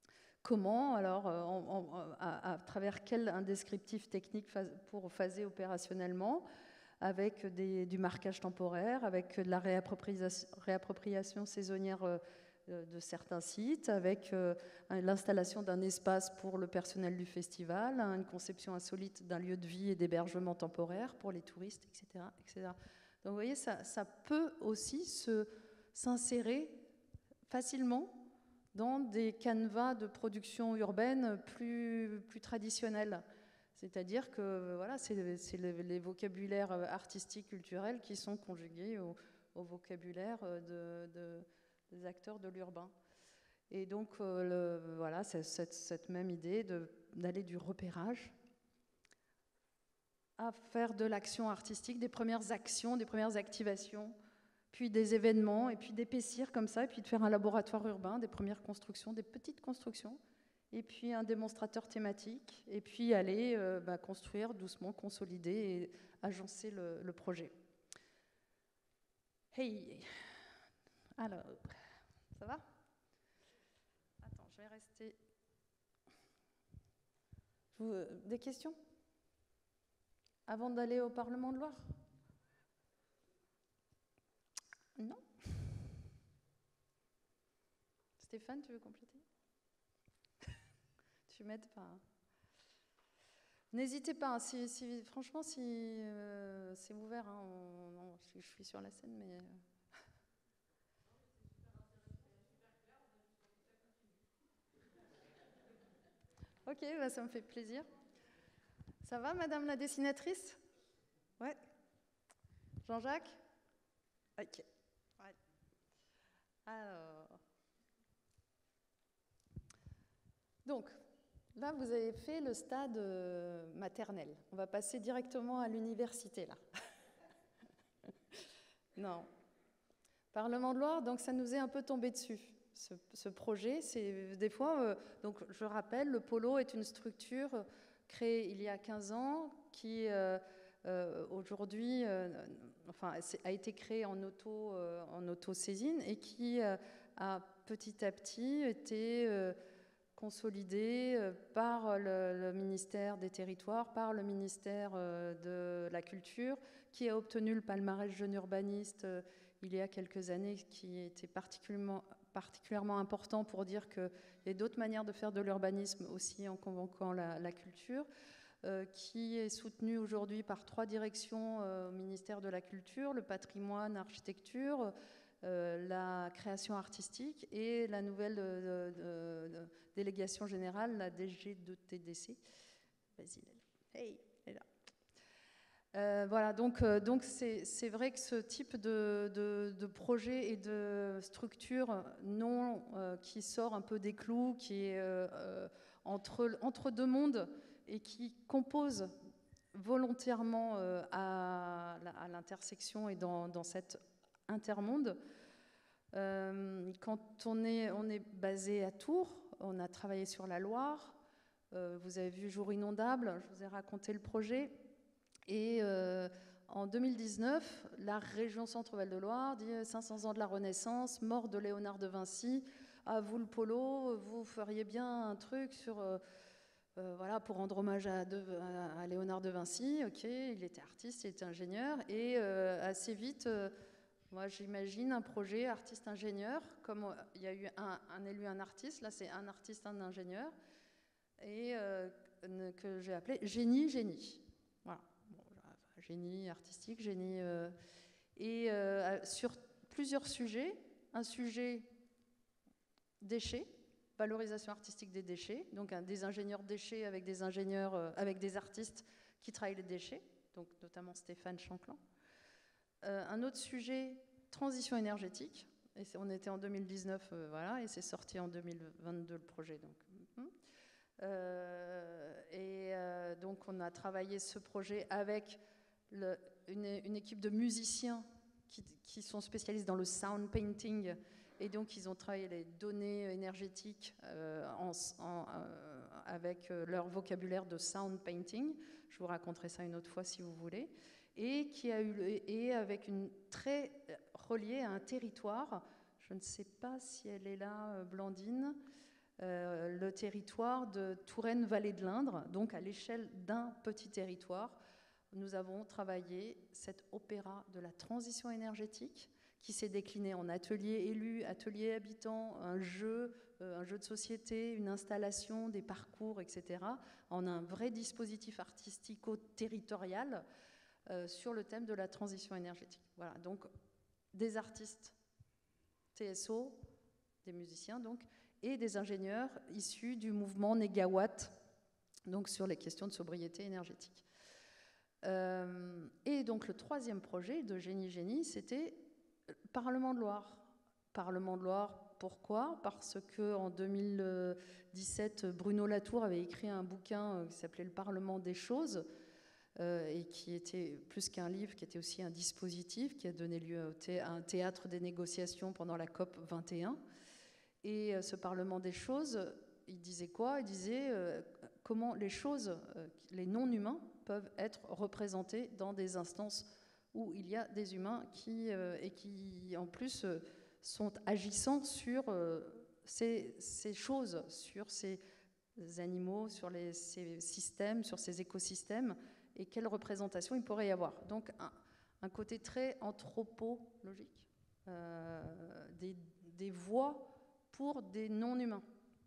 Comment, alors, euh, en, en, à, à travers quel un descriptif technique pour phaser opérationnellement, avec des, du marquage temporaire, avec de la réappropriation, réappropriation saisonnière euh, de certains sites, avec euh, l'installation d'un espace pour le personnel du festival, une conception insolite d'un lieu de vie et d'hébergement temporaire pour les touristes, et cetera, et cetera. Donc vous voyez, ça, ça peut aussi se, s'insérer facilement dans des canevas de production urbaine plus, plus traditionnels. C'est-à-dire que voilà, c'est les, les vocabulaires artistiques, culturels qui sont conjugués au, au vocabulaire de, de, des acteurs de l'urbain. Et donc, euh, le, voilà, c'est cette, cette même idée d'aller du repérage à faire de l'action artistique, des premières actions, des premières activations, puis des événements, et puis d'épaissir comme ça, et puis de faire un laboratoire urbain, des premières constructions, des petites constructions, et puis un démonstrateur thématique, et puis aller euh, bah, construire doucement, consolider et agencer le, le projet. Hey. Alors, ça va? Attends, je vais rester. Vous, euh, des questions? Avant d'aller au Parlement de Loire? Non? Stéphane, tu veux compléter? Tu m'aides pas. Hein. N'hésitez pas, si, si, franchement, si euh, c'est ouvert, hein, on, non, je, je suis sur la scène, mais... Euh... Ok, bah, ça me fait plaisir. Ça va, madame la dessinatrice? Ouais. Jean-Jacques? Ok. Ouais. Alors... Donc, là, vous avez fait le stade euh, maternel. On va passer directement à l'université, là. Non. Parlement de Loire, donc ça nous est un peu tombé dessus, ce, ce projet. C'est des fois, euh, donc je rappelle, le Polo est une structure créée il y a quinze ans qui, euh, euh, aujourd'hui, euh, enfin, a été créée en auto, euh, en auto-saisine et qui euh, a petit à petit été... Euh, consolidé par le, le ministère des Territoires, par le ministère de la Culture, qui a obtenu le palmarès jeune urbaniste euh, il y a quelques années, qui était particulièrement, particulièrement important pour dire qu'il y a d'autres manières de faire de l'urbanisme aussi en convoquant la, la culture, euh, qui est soutenu aujourd'hui par trois directions euh, au ministère de la Culture, le patrimoine, l'architecture, Euh, la création artistique et la nouvelle de, de, de, délégation générale, la D G deux T D C. Vas-y, hey, elle est là. Euh, voilà, donc euh, donc c'est vrai que ce type de, de, de projet et de structure non euh, qui sort un peu des clous, qui est euh, entre, entre deux mondes et qui compose volontairement euh, à, à l'intersection et dans, dans cet intermonde. Euh, quand on est, on est basé à Tours, on a travaillé sur la Loire, euh, vous avez vu Jour inondable, je vous ai raconté le projet, et euh, en deux mille dix-neuf, la région Centre-Val de Loire dit cinq cents ans de la Renaissance, mort de Léonard de Vinci, à vous le Polo, vous feriez bien un truc sur... Euh, Euh, voilà, pour rendre hommage à, de, à, à Léonard de Vinci. Ok, il était artiste, il était ingénieur, et euh, assez vite, euh, moi j'imagine un projet artiste-ingénieur, comme euh, il y a eu un, un élu, un artiste, là c'est un artiste, un ingénieur, et euh, que j'ai appelé génie, génie. Voilà, bon, génie artistique, génie, euh, et euh, sur plusieurs sujets, un sujet déchets, valorisation artistique des déchets, donc un, des ingénieurs déchets avec des ingénieurs, euh, avec des artistes qui travaillent les déchets, donc notamment Stéphane Chanclan. Euh, un autre sujet, transition énergétique, et on était en deux mille dix-neuf, euh, voilà, et c'est sorti en deux mille vingt-deux le projet. Donc, euh, et euh, donc on a travaillé ce projet avec le, une, une équipe de musiciens qui, qui sont spécialistes dans le sound painting. Et donc, ils ont travaillé les données énergétiques euh, en, en, euh, avec leur vocabulaire de sound painting. Je vous raconterai ça une autre fois si vous voulez. Et qui a eu et avec une très reliée à un territoire. Je ne sais pas si elle est là, Blandine. euh, le territoire de Touraine-Vallée de l'Indre, donc à l'échelle d'un petit territoire. Nous avons travaillé cet opéra de la transition énergétique qui s'est décliné en ateliers élus, ateliers habitants, un jeu, euh, un jeu de société, une installation, des parcours, et cetera, en un vrai dispositif artistico-territorial euh, sur le thème de la transition énergétique. Voilà, donc des artistes T S O, des musiciens donc, et des ingénieurs issus du mouvement Négawatt, donc sur les questions de sobriété énergétique. Euh, et donc le troisième projet de Génie Génie, c'était Parlement de Loire. Parlement de Loire, pourquoi? Parce qu'en deux mille dix-sept, Bruno Latour avait écrit un bouquin qui s'appelait Le Parlement des choses, euh, et qui était plus qu'un livre, qui était aussi un dispositif, qui a donné lieu à un théâtre des négociations pendant la COP vingt et un. Et ce Parlement des choses, il disait quoi? Il disait euh, comment les choses, euh, les non-humains, peuvent être représentés dans des instances où il y a des humains qui, euh, et qui, en plus, euh, sont agissants sur euh, ces, ces choses, sur ces animaux, sur les, ces systèmes, sur ces écosystèmes, et quelle représentation il pourrait y avoir. Donc, un, un côté très anthropologique, euh, des, des voix pour des non-humains.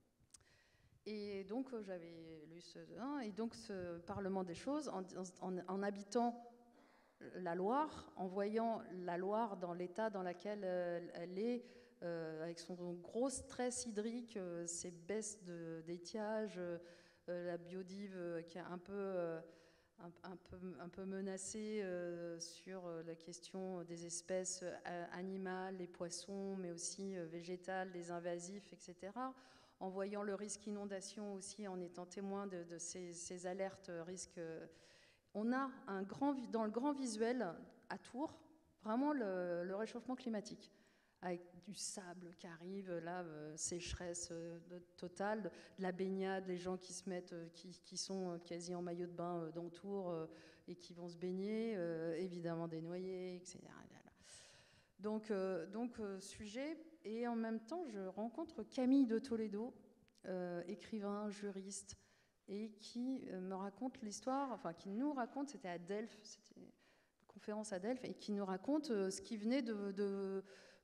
Et donc, euh, j'avais lu ce... Hein, et donc, ce Parlement des choses, en, en, en habitant la Loire, en voyant la Loire dans l'état dans lequel euh, elle est, euh, avec son gros stress hydrique, euh, ses baisses d'étiage, euh, la biodive euh, qui est un peu, euh, un, un peu, un peu menacée euh, sur la question des espèces euh, animales, les poissons, mais aussi euh, végétales, les invasifs, et cetera. En voyant le risque inondation aussi, en étant témoin de, de ces, ces alertes risques. Euh, on a un grand, dans le grand visuel à Tours, vraiment le, le réchauffement climatique, avec du sable qui arrive, là, euh, sécheresse euh, totale, de la baignade, les gens qui se mettent, euh, qui, qui sont quasi en maillot de bain euh, dans Tours euh, et qui vont se baigner, euh, évidemment des noyés, et cetera. Donc, euh, donc euh, sujet, et en même temps, je rencontre Camille de Toledo, euh, écrivain, juriste, et qui me raconte l'histoire, enfin qui nous raconte, c'était à Delphes, c'était une conférence à Delphes, et qui nous raconte ce qui venait de, de,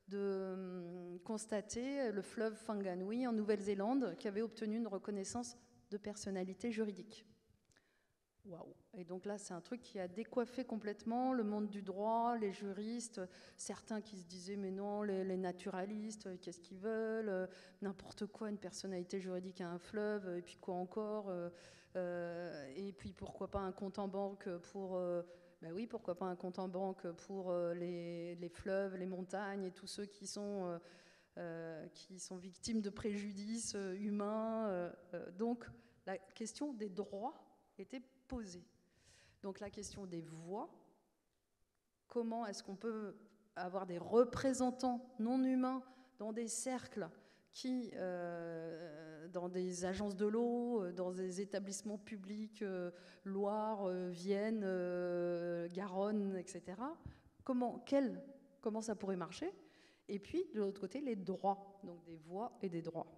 de constater le fleuve Whanganui en Nouvelle-Zélande, qui avait obtenu une reconnaissance de personnalité juridique. Waouh! Et donc là, c'est un truc qui a décoiffé complètement le monde du droit, les juristes, certains qui se disaient mais non, les, les naturalistes, qu'est-ce qu'ils veulent, euh, n'importe quoi, une personnalité juridique à un fleuve, et puis quoi encore, euh, euh, et puis pourquoi pas un compte en banque pour, euh, ben oui, pourquoi pas un compte en banque pour euh, les, les fleuves, les montagnes et tous ceux qui sont euh, euh, qui sont victimes de préjudices euh, humains. Euh, euh, donc la question des droits était posée. Donc la question des voix, comment est-ce qu'on peut avoir des représentants non humains dans des cercles qui, euh, dans des agences de l'eau, dans des établissements publics, euh, Loire, euh, Vienne, euh, Garonne, et cetera. Comment, quel, comment ça pourrait marcher? Et puis, de l'autre côté, les droits, donc des voix et des droits.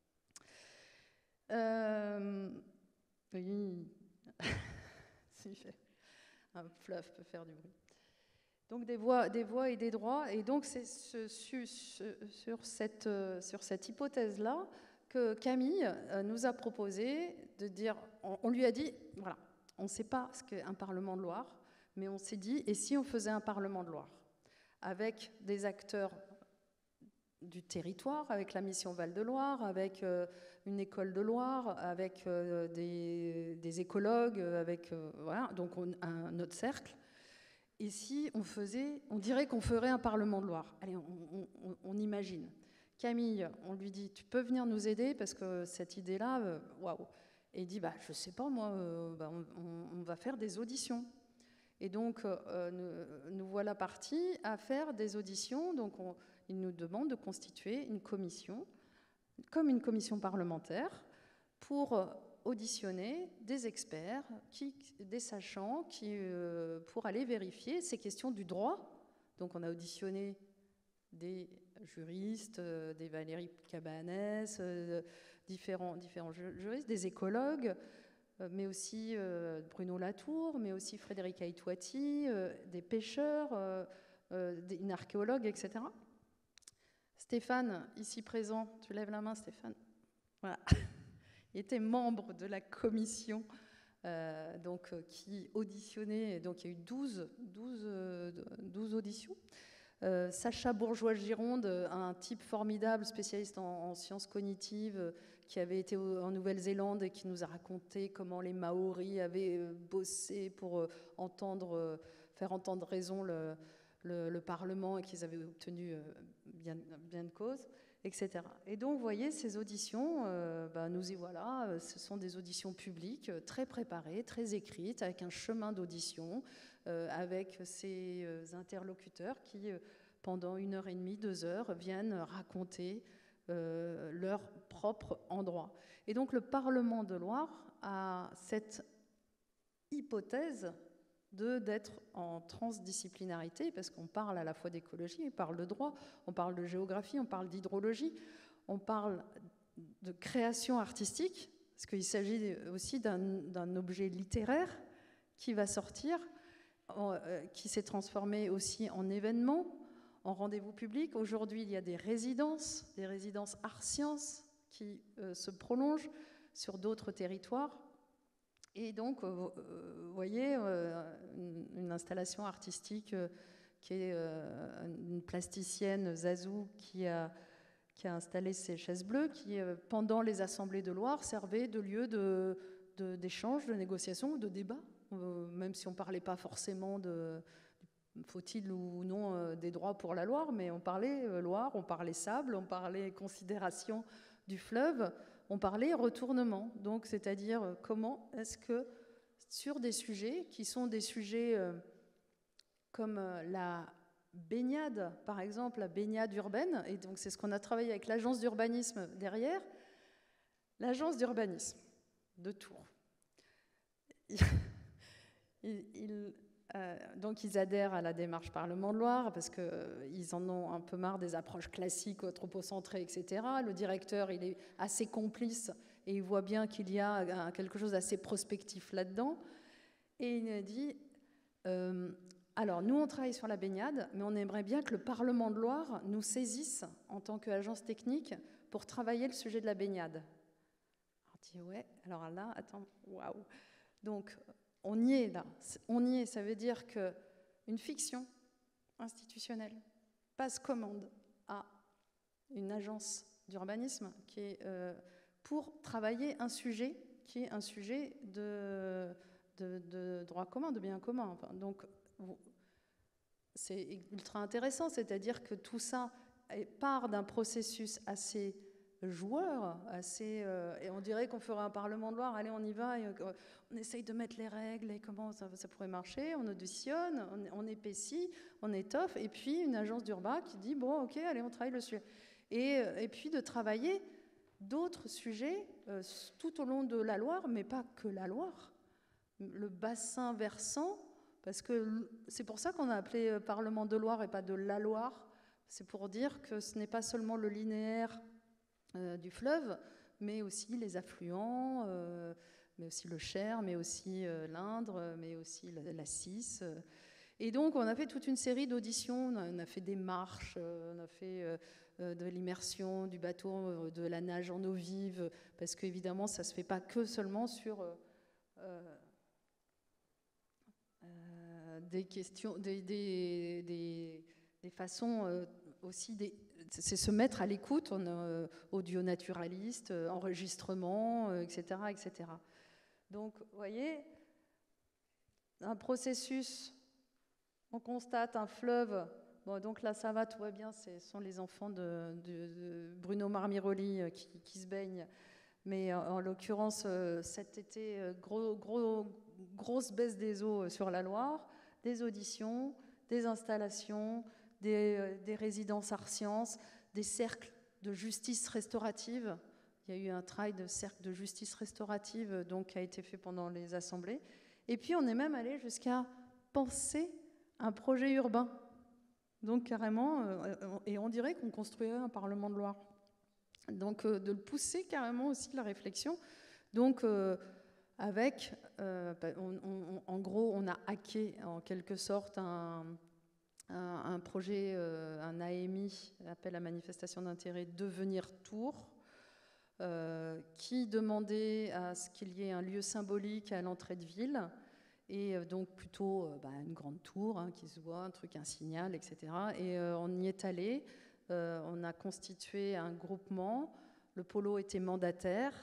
Euh, oui. Un fleuve peut faire du bruit. Donc des voix, des voix et des droits. Et donc c'est ce, sur, sur, cette, sur cette hypothèse-là que Camille nous a proposé de dire, on, on lui a dit, voilà, on ne sait pas ce qu'est un Parlement de Loire, mais on s'est dit, et si on faisait un Parlement de Loire avec des acteurs du territoire, avec la mission Val-de-Loire, avec euh, une école de Loire, avec euh, des, des écologues, avec euh, voilà, donc on, un autre cercle. Et si on faisait, on dirait qu'on ferait un Parlement de Loire. Allez, on, on, on imagine. Camille, on lui dit, tu peux venir nous aider parce que cette idée-là, euh, waouh. Et il dit, bah, je sais pas moi, euh, bah, on, on va faire des auditions. Et donc, euh, nous, nous voilà partis à faire des auditions. Donc, on, il nous demande de constituer une commission, comme une commission parlementaire, pour auditionner des experts, qui, des sachants, qui, euh, pour aller vérifier ces questions du droit. Donc, on a auditionné des juristes, euh, des Valérie Cabanes, euh, différents, différents juristes, des écologues, euh, mais aussi euh, Bruno Latour, mais aussi Frédéric Aïtouati, euh, des pêcheurs, euh, euh, des, une archéologue, et cetera. Stéphane, ici présent, tu lèves la main, Stéphane. Voilà. Il était membre de la commission euh, donc, euh, qui auditionnait, donc il y a eu douze, douze, euh, douze auditions. Euh, Sacha Bourgeois-Gironde, un type formidable, spécialiste en, en sciences cognitives, euh, qui avait été au, en Nouvelle-Zélande et qui nous a raconté comment les Maoris avaient euh, bossé pour euh, entendre, euh, faire entendre raison le, le, le Parlement et qu'ils avaient obtenu euh, bien, bien de cause, et cetera. Et donc, vous voyez, ces auditions, euh, bah, nous y voilà, euh, ce sont des auditions publiques, euh, très préparées, très écrites, avec un chemin d'audition, euh, avec ces euh, interlocuteurs qui, euh, pendant une heure et demie, deux heures, viennent raconter euh, leur propre endroit. Et donc, le Parlement de Loire a cette hypothèse de d'être en transdisciplinarité, parce qu'on parle à la fois d'écologie, on parle de droit, on parle de géographie, on parle d'hydrologie, on parle de création artistique, parce qu'il s'agit aussi d'un objet littéraire qui va sortir, en, euh, qui s'est transformé aussi en événement, en rendez-vous public. Aujourd'hui, il y a des résidences, des résidences art sciences qui euh, se prolongent sur d'autres territoires. Et donc, euh, vous voyez, euh, une, une installation artistique euh, qui est euh, une plasticienne, Zazou, qui a, qui a installé ces chaises bleues, qui, euh, pendant les assemblées de Loire, servait de lieu de, de, d'échange, de négociation, de débat, euh, même si on ne parlait pas forcément de faut-il ou non euh, des droits pour la Loire, mais on parlait euh, Loire, on parlait sable, on parlait considération du fleuve, on parlait retournement, donc c'est-à-dire euh, comment est-ce que sur des sujets qui sont des sujets euh, comme euh, la baignade, par exemple, la baignade urbaine, et donc c'est ce qu'on a travaillé avec l'agence d'urbanisme derrière, l'agence d'urbanisme de Tours. il, il, euh, donc ils adhèrent à la démarche Parlement de Loire parce qu'ils euh, en ont un peu marre des approches classiques, anthropocentrées, et cetera. Le directeur, il est assez complice et il voit bien qu'il y a quelque chose d'assez prospectif là-dedans. Et il dit, euh, alors nous on travaille sur la baignade, mais on aimerait bien que le Parlement de Loire nous saisisse en tant qu'agence technique pour travailler le sujet de la baignade. Alors on dit, ouais, alors là, attends, waouh. Donc, on y est là, on y est, ça veut dire qu'une fiction institutionnelle passe commande à une agence d'urbanisme qui est euh, pour travailler un sujet qui est un sujet de, de, de droit commun, de bien commun. Enfin, donc, c'est ultra intéressant, c'est-à-dire que tout ça part d'un processus assez joueur, assez, euh, et on dirait qu'on ferait un Parlement de Loire, allez on y va, et, euh, on essaye de mettre les règles et comment ça, ça pourrait marcher, on auditionne, on, on épaissit, on étoffe, et puis une agence d'urbain qui dit bon ok, allez on travaille le sujet. Et, et puis de travailler d'autres sujets euh, tout au long de la Loire, mais pas que la Loire, le bassin versant, parce que c'est pour ça qu'on a appelé Parlement de Loire et pas de la Loire, c'est pour dire que ce n'est pas seulement le linéaire Euh, du fleuve, mais aussi les affluents, euh, mais aussi le Cher, mais aussi euh, l'Indre, mais aussi la, la Cisse. Euh. Et donc, on a fait toute une série d'auditions, on, on a fait des marches, euh, on a fait euh, euh, de l'immersion du bateau, euh, de la nage en eau vive, parce qu'évidemment, ça ne se fait pas que seulement sur euh, euh, euh, des questions, des, des, des, des façons euh, aussi des c'est se mettre à l'écoute, on euh, audio naturaliste, euh, enregistrement, euh, et cetera, et cetera. Donc, vous voyez, un processus, on constate un fleuve, bon, donc là ça va, tout va bien, ce sont les enfants de, de, de Bruno Marmiroli euh, qui, qui se baignent, mais en, en l'occurrence, euh, cet été, euh, gros, gros, grosse baisse des eaux sur la Loire, des auditions, des installations, Des, euh, des résidences art sciences, des cercles de justice restaurative. Il y a eu un travail de cercle de justice restaurative donc, qui a été fait pendant les assemblées. Et puis on est même allé jusqu'à penser un projet urbain. Donc carrément, euh, et on dirait qu'on construirait un Parlement de Loire. Donc euh, de le pousser carrément aussi, la réflexion. Donc euh, avec, euh, on, on, en gros, on a hacké en quelque sorte un, un, un projet, euh, un A M I, appel à manifestation d'intérêt, Devenir Tours, euh, qui demandait à ce qu'il y ait un lieu symbolique à l'entrée de ville, et euh, donc plutôt euh, bah, une grande tour hein, qui se voit, un truc, un signal, et cetera. Et euh, on y est allé, euh, on a constitué un groupement, le Polo était mandataire,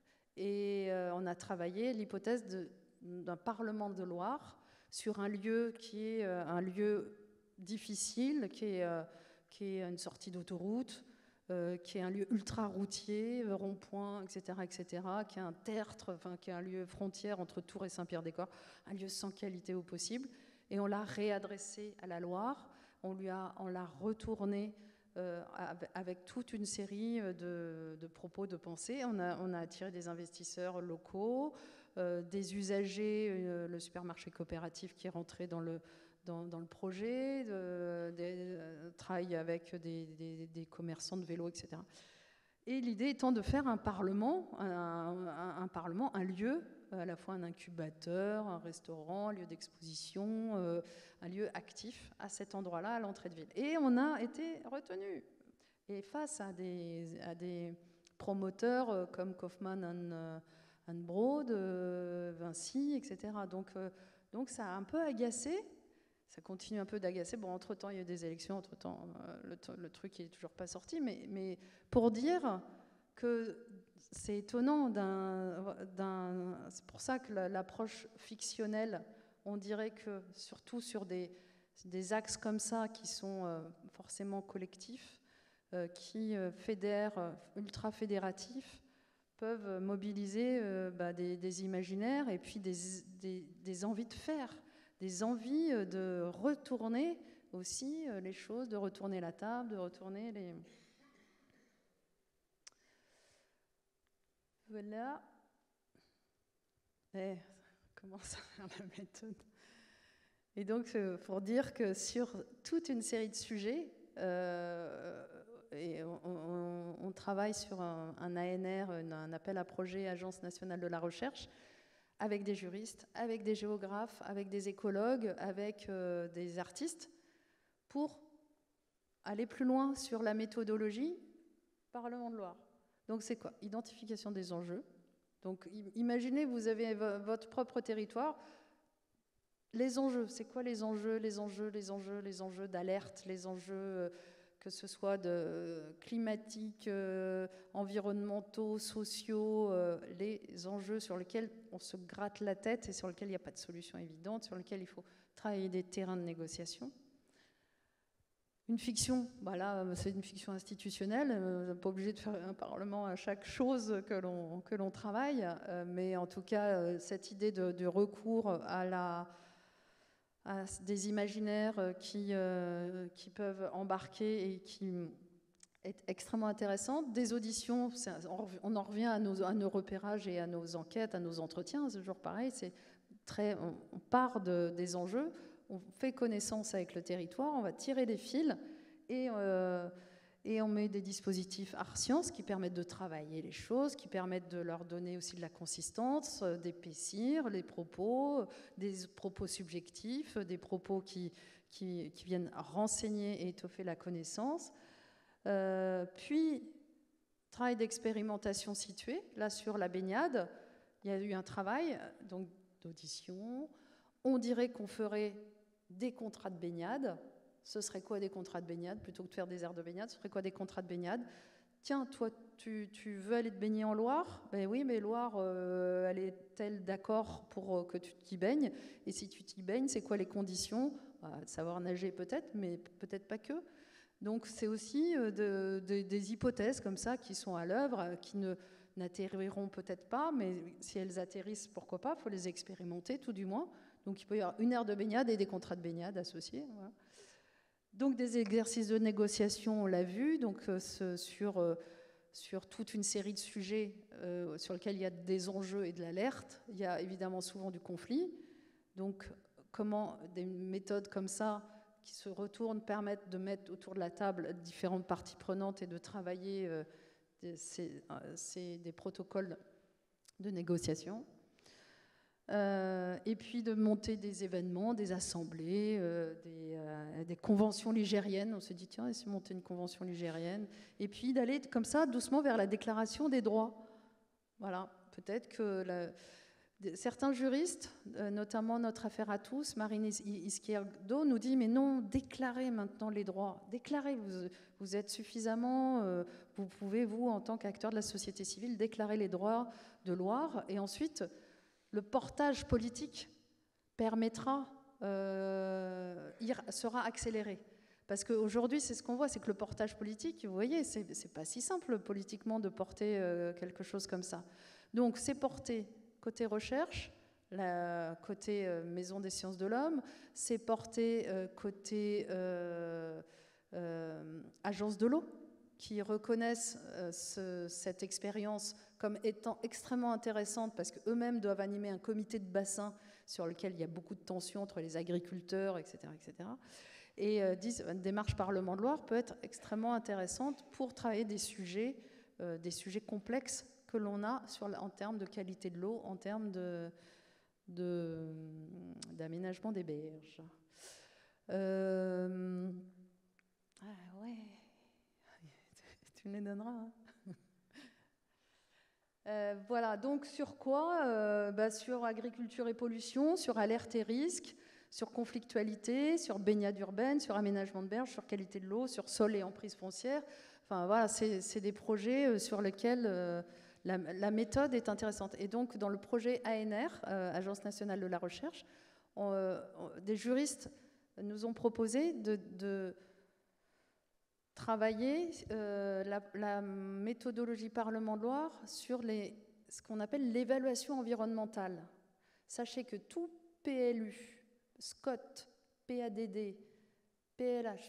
et euh, on a travaillé l'hypothèse d'un Parlement de Loire sur un lieu qui est euh, un lieu difficile, qui est, euh, qui est une sortie d'autoroute, euh, qui est un lieu ultra-routier, rond-point, et cetera, et cetera, qui est un tertre, enfin, qui est un lieu frontière entre Tours et Saint-Pierre-des-Corps, un lieu sans qualité au possible. Et on l'a réadressé à la Loire, on lui a, on l'a retourné Euh, avec toute une série de, de propos, de pensées. On a, on a attiré des investisseurs locaux, euh, des usagers, euh, le supermarché coopératif qui est rentré dans le, dans, dans le projet, de, des, euh, travaille avec des, des, des commerçants de vélos, et cetera. Et l'idée étant de faire un parlement, un, un, un parlement, un lieu, à la fois un incubateur, un restaurant, un lieu d'exposition, euh, un lieu actif à cet endroit-là, à l'entrée de ville. Et on a été retenu. Et face à des, à des promoteurs euh, comme Kaufmann and, and Broad, euh, Vinci, et cetera. Donc, euh, donc ça a un peu agacé. Ça continue un peu d'agacer. Bon, entre-temps, il y a eu des élections, entre-temps, euh, le, le truc n'est toujours pas sorti. Mais, mais pour dire que c'est étonnant, d'un, d'un, c'est pour ça que l'approche fictionnelle, on dirait que surtout sur des, des axes comme ça qui sont euh, forcément collectifs, euh, qui euh, fédèrent, euh, ultra-fédératifs, peuvent mobiliser euh, bah, des, des imaginaires et puis des, des, des envies de faire, des envies de retourner aussi les choses, de retourner la table, de retourner les... Voilà. Eh, comment ça faire la méthode? Et donc, pour dire que sur toute une série de sujets, euh, et on, on, on travaille sur un, un A N R, un appel à projet Agence nationale de la recherche, avec des juristes, avec des géographes, avec des écologues, avec euh, des artistes, pour aller plus loin sur la méthodologie Parlement de Loire. Donc c'est quoi? Identification des enjeux. Donc imaginez, vous avez votre propre territoire. Les enjeux, c'est quoi les enjeux? Les enjeux, les enjeux, les enjeux d'alerte, les enjeux... Euh, que ce soit de climatiques, euh, environnementaux, sociaux, euh, les enjeux sur lesquels on se gratte la tête et sur lesquels il n'y a pas de solution évidente, sur lesquels il faut travailler des terrains de négociation. Une fiction, bah là, c'est une fiction institutionnelle, euh, on n'est pas obligé de faire un parlement à chaque chose que l'on que l'on travaille, euh, mais en tout cas, euh, cette idée de, de recours à la... à des imaginaires qui, euh, qui peuvent embarquer et qui est extrêmement intéressante. Des auditions, on en revient à nos, à nos repérages et à nos enquêtes, à nos entretiens, c'est toujours pareil, c'est très, on, on part de, des enjeux, on fait connaissance avec le territoire, on va tirer des fils et... Euh, Et on met des dispositifs art sciences qui permettent de travailler les choses, qui permettent de leur donner aussi de la consistance, d'épaissir les propos, des propos subjectifs, des propos qui, qui, qui viennent renseigner et étoffer la connaissance. Euh, puis, travail d'expérimentation situé, là sur la baignade, il y a eu un travail donc d'audition. On dirait qu'on ferait des contrats de baignade. Ce serait quoi des contrats de baignade? Plutôt que de faire des aires de baignade, ce serait quoi des contrats de baignade? Tiens, toi, tu, tu veux aller te baigner en Loire? Ben oui, mais Loire, euh, elle est-elle d'accord pour euh, que tu t'y baignes? Et si tu t'y baignes, c'est quoi les conditions? bah, Savoir nager peut-être, mais peut-être pas que. Donc c'est aussi euh, de, de, des hypothèses comme ça qui sont à l'œuvre, qui ne, n'atterriront peut-être pas, mais si elles atterrissent, pourquoi pas? Il faut les expérimenter, tout du moins. Donc il peut y avoir une aire de baignade et des contrats de baignade associés. Voilà. Donc des exercices de négociation, on l'a vu, donc euh, ce, sur, euh, sur toute une série de sujets euh, sur lesquels il y a des enjeux et de l'alerte. Il y a évidemment souvent du conflit. Donc comment des méthodes comme ça qui se retournent permettent de mettre autour de la table différentes parties prenantes et de travailler euh, c'est des protocoles de négociation. Euh, et puis de monter des événements, des assemblées, euh, des, euh, des conventions ligériennes. On se dit, tiens, essayer de monter une convention ligérienne. Et puis d'aller comme ça, doucement, vers la déclaration des droits. Voilà, peut-être que la, certains juristes, euh, notamment notre affaire à tous, Marine Izquierdo, nous dit, mais non, déclarez maintenant les droits. Déclarez, vous, vous êtes suffisamment, euh, vous pouvez, vous, en tant qu'acteur de la société civile, déclarer les droits de Loire. Et ensuite, le portage politique permettra, euh, sera accéléré. Parce qu'aujourd'hui, c'est ce qu'on voit, c'est que le portage politique, vous voyez, c'est pas si simple politiquement de porter euh, quelque chose comme ça. Donc, c'est porté côté recherche, la, côté euh, Maison des sciences de l'homme, c'est porté euh, côté euh, euh, Agence de l'eau, qui reconnaissent euh, ce, cette expérience comme étant extrêmement intéressante parce qu'eux-mêmes doivent animer un comité de bassin sur lequel il y a beaucoup de tensions entre les agriculteurs, et cetera, et cetera. Et euh, disent une démarche Parlement de Loire peut être extrêmement intéressante pour travailler des sujets, euh, des sujets complexes que l'on a sur, en termes de qualité de l'eau, en termes de, de, d'aménagement des berges. Euh, ah ouais. Tu me les donneras. Hein. euh, voilà, donc sur quoi euh, bah, sur agriculture et pollution, sur alerte et risque, sur conflictualité, sur baignade urbaine, sur aménagement de berges, sur qualité de l'eau, sur sol et emprise foncière. Enfin voilà, c'est des projets sur lesquels euh, la, la méthode est intéressante. Et donc dans le projet A N R, euh, Agence nationale de la recherche, on, euh, on, des juristes nous ont proposé de, de travailler euh, la, la méthodologie Parlement de Loire sur les, ce qu'on appelle l'évaluation environnementale. Sachez que tout P L U, S C O T, P A D D, P L H,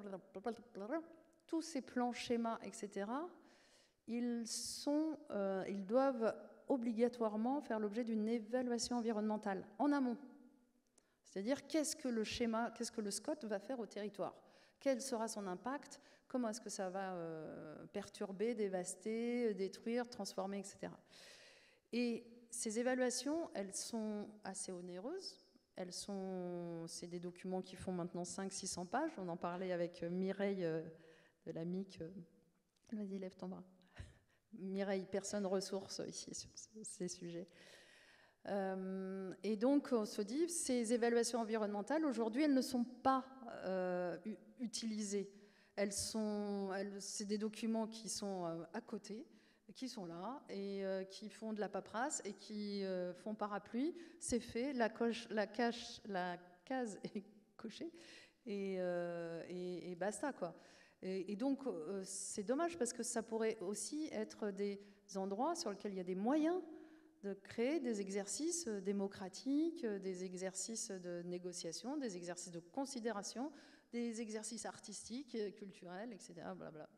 tous ces plans, schémas, et cetera, ils, sont, euh, ils doivent obligatoirement faire l'objet d'une évaluation environnementale en amont. C'est-à-dire qu'est-ce que le schéma, qu'est-ce que le S C O T va faire au territoire ? Quel sera son impact? Comment est-ce que ça va euh, perturber, dévaster, détruire, transformer, et cetera. Et ces évaluations, elles sont assez onéreuses. Elles sont, c'est des documents qui font maintenant cinq cents à six cents pages. On en parlait avec Mireille euh, de la M I C. Vas-y, lève ton bras. Mireille, personne ressource ici sur ces sujets. Euh, et donc, on se dit, ces évaluations environnementales, aujourd'hui, elles ne sont pas euh, utilisées. Elles sont, elles, c'est des documents qui sont euh, à côté, qui sont là, et euh, qui font de la paperasse, et qui euh, font parapluie. C'est fait, la, coche, la, cache, la case est cochée, et, euh, et, et basta, quoi. Et, et donc, euh, c'est dommage, parce que ça pourrait aussi être des endroits sur lesquels il y a des moyens de créer des exercices démocratiques, des exercices de négociation, des exercices de considération, des exercices artistiques, culturels, et cetera. Blablabla.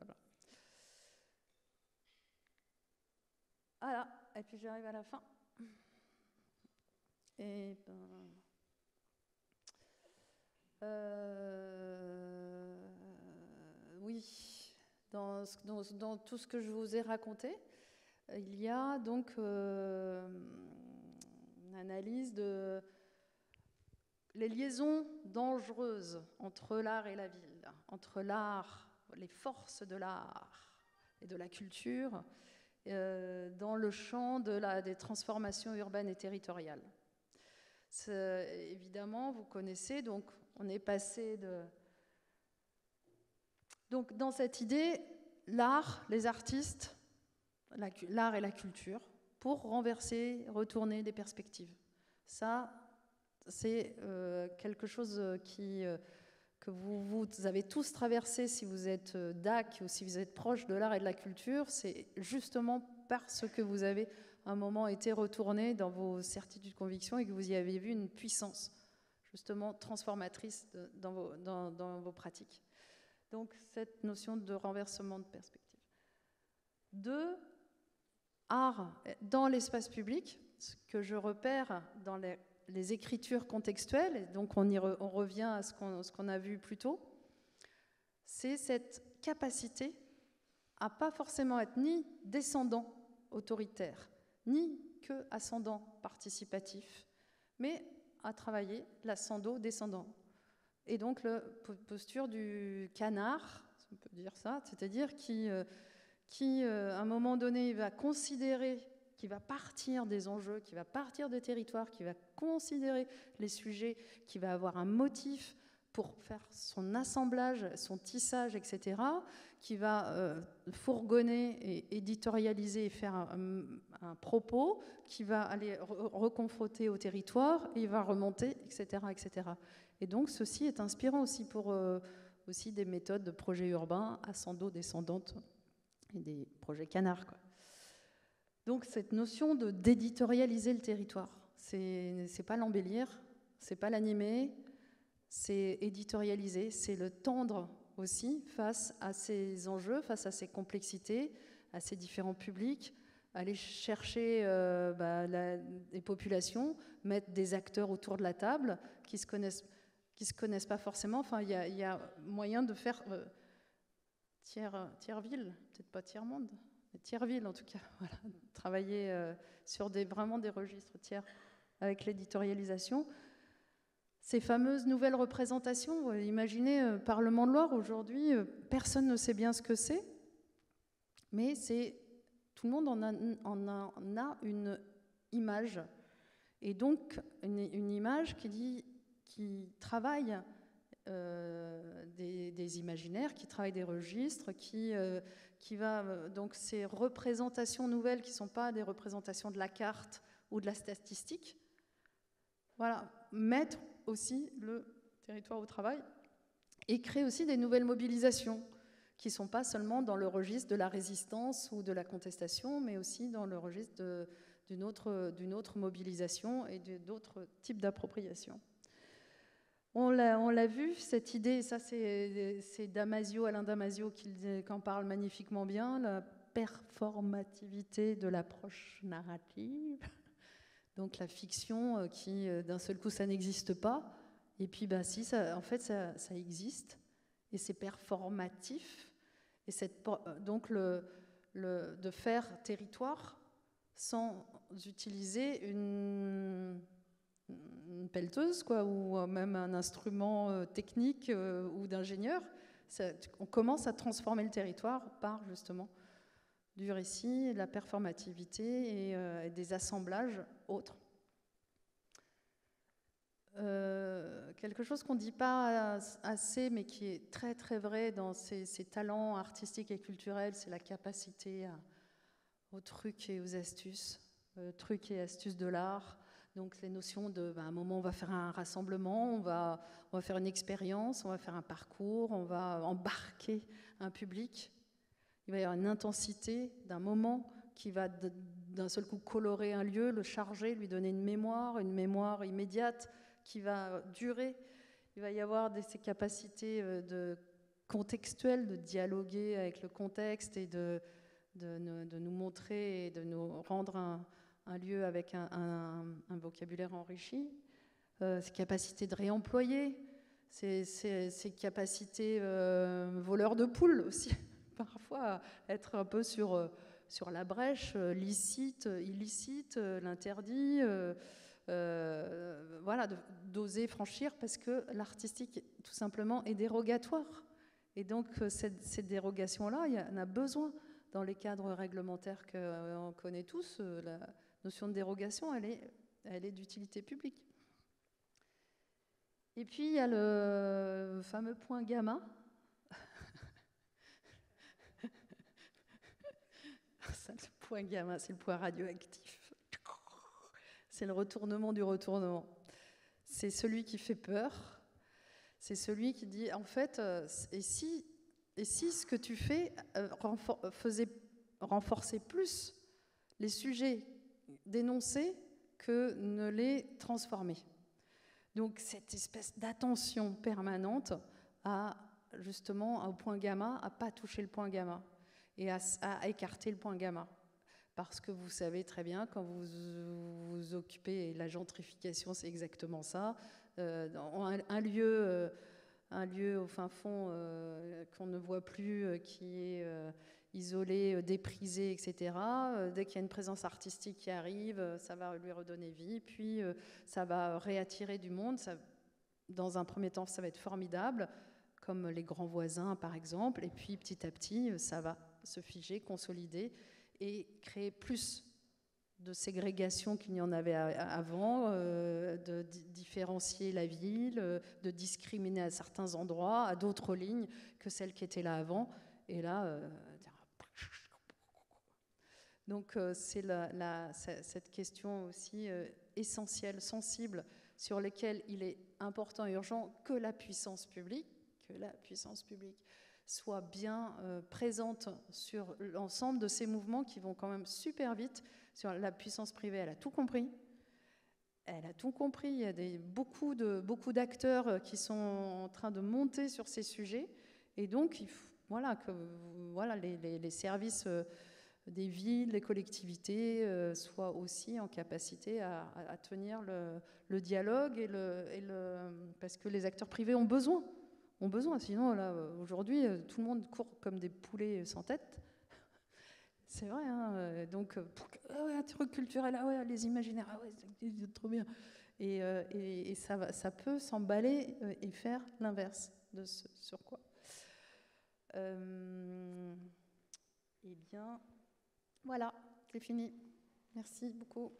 Voilà, et puis j'arrive à la fin. Et ben... Euh... Oui, dans, dans, dans tout ce que je vous ai raconté, il y a donc euh, une analyse de les liaisons dangereuses entre l'art et la ville, entre l'art, les forces de l'art et de la culture, euh, dans le champ de la, des transformations urbaines et territoriales. Évidemment, vous connaissez, donc on est passé de... Donc dans cette idée, l'art, les artistes, l'art et la culture, pour renverser, retourner des perspectives. Ça, c'est euh, quelque chose qui, euh, que vous, vous avez tous traversé si vous êtes euh, D A C ou si vous êtes proche de l'art et de la culture. C'est justement parce que vous avez un moment été retourné dans vos certitudes, convictions et que vous y avez vu une puissance justement transformatrice de, dans, vos, dans, dans vos pratiques. Donc cette notion de renversement de perspective. Deux, art dans l'espace public, ce que je repère dans les, les écritures contextuelles, et donc on, y re, on revient à ce qu'on ce qu'on a vu plus tôt, c'est cette capacité à pas forcément être ni descendant autoritaire, ni que ascendant participatif, mais à travailler l'ascendo-descendant. Et donc la posture du canard, on peut dire ça, c'est-à-dire qui, euh, qui euh, à un moment donné, va considérer, qui va partir des enjeux, qui va partir des territoires, qui va considérer les sujets, qui va avoir un motif pour faire son assemblage, son tissage, et cetera, qui va euh, fourgonner et éditorialiser et faire un, un propos, qui va aller re reconfronter au territoire, et il va remonter, et cetera, et cetera. Et donc, ceci est inspirant aussi pour euh, aussi des méthodes de projets urbains ascendo-descendantes et des projets canards, quoi. Donc, cette notion de d'éditorialiser le territoire, c'est c'est pas l'embellir, c'est pas l'animer, c'est éditorialiser, c'est le tendre aussi face à ces enjeux, face à ces complexités, à ces différents publics, aller chercher euh, bah, la, les populations, mettre des acteurs autour de la table qui se connaissent, qui se connaissent pas forcément. Enfin, il y, y a moyen de faire euh, tiers, tiers-ville, peut-être pas tiers-monde, mais tiers-ville en tout cas. Voilà, travailler euh, sur des, vraiment des registres tiers avec l'éditorialisation. Ces fameuses nouvelles représentations, imaginez, euh, Parlement de Loire, aujourd'hui, euh, personne ne sait bien ce que c'est, mais c'est, tout le monde en a, en a, en a une image. Et donc, une, une image qui, dit, qui travaille euh, des, des imaginaires, qui travaille des registres, qui, euh, qui va, euh, donc ces représentations nouvelles qui ne sont pas des représentations de la carte ou de la statistique, voilà, mettre aussi le territoire au travail et créer aussi des nouvelles mobilisations qui ne sont pas seulement dans le registre de la résistance ou de la contestation, mais aussi dans le registre d'une autre, d'une autre mobilisation et d'autres types d'appropriation. On l'a vu, cette idée, et ça c'est Damasio, Alain Damasio qui, qui en parle magnifiquement bien, la performativité de l'approche narrative. Donc la fiction qui, d'un seul coup, ça n'existe pas. Et puis, bah, si, ça, en fait, ça, ça existe. Et c'est performatif. Et cette, donc, le, le, de faire territoire sans utiliser une, une pelleteuse, quoi, ou même un instrument technique euh, ou d'ingénieur. On commence à transformer le territoire par, justement, du récit, de la performativité et, euh, et des assemblages autres. Euh, quelque chose qu'on ne dit pas assez, mais qui est très très vrai dans ces, ces talents artistiques et culturels, c'est la capacité à, aux trucs et aux astuces, euh, trucs et astuces de l'art. Donc les notions de, ben, à un moment on va faire un rassemblement, on va, on va faire une expérience, on va faire un parcours, on va embarquer un public. Il va y avoir une intensité d'un moment qui va d'un seul coup colorer un lieu, le charger, lui donner une mémoire, une mémoire immédiate qui va durer. Il va y avoir des, ces capacités de contextuelles, de dialoguer avec le contexte et de, de, de nous montrer et de nous rendre un, un lieu avec un, un, un vocabulaire enrichi. Euh, ces capacités de réemployer, ces, ces, ces capacités euh, voleurs de poules aussi. Parfois être un peu sur, sur la brèche, licite, illicite, l'interdit, euh, euh, voilà, d'oser franchir parce que l'artistique, tout simplement, est dérogatoire. Et donc, cette, cette dérogation-là, il y en a besoin dans les cadres réglementaires qu'on connaît tous. La notion de dérogation, elle est, elle est d'utilité publique. Et puis, il y a le fameux point gamma. Ça, le point gamma, c'est le point radioactif. C'est le retournement du retournement. C'est celui qui fait peur. C'est celui qui dit, en fait, euh, et, si, et si ce que tu fais euh, renfor faisait renforcer plus les sujets dénoncés que ne les transformer. Donc cette espèce d'attention permanente à, justement, au point gamma, à ne pas toucher le point gamma et à, à écarter le point gamma. Parce que vous savez très bien, quand vous vous, vous occupez, et la gentrification, c'est exactement ça, euh, un, un, lieu, euh, un lieu au fin fond euh, qu'on ne voit plus, euh, qui, est, euh, isolé, euh, déprisé, et cetera. Euh, dès qu'il y a une présence artistique qui arrive, euh, ça va lui redonner vie, puis euh, ça va réattirer du monde. Ça, dans un premier temps, ça va être formidable, comme les grands voisins, par exemple, et puis petit à petit, ça va se figer, consolider et créer plus de ségrégation qu'il n'y en avait avant, euh, de différencier la ville, euh, de discriminer à certains endroits, à d'autres lignes que celles qui étaient là avant. Et là, euh, donc euh, c'est la, la, cette question aussi euh, essentielle, sensible, sur laquelle il est important et urgent que la puissance publique, que la puissance publique soit bien euh, présente sur l'ensemble de ces mouvements qui vont quand même super vite. Sur la puissance privée, elle a tout compris. Elle a tout compris. Il y a des, beaucoup de, beaucoup d'acteurs qui sont en train de monter sur ces sujets. Et donc, il faut, voilà, que voilà, les, les, les services euh, des villes, les collectivités euh, soient aussi en capacité à, à, à tenir le, le dialogue. Et le, et le, parce que les acteurs privés ont besoin. Ont besoin. Sinon, là, aujourd'hui, tout le monde court comme des poulets sans tête. C'est vrai, hein, donc, pour, ah ouais, un truc culturel, ah ouais, les imaginaires, ah ouais, c'est trop bien. Et, euh, et, et ça, va, ça peut s'emballer et faire l'inverse de ce sur quoi. Euh, eh bien, voilà, c'est fini. Merci beaucoup.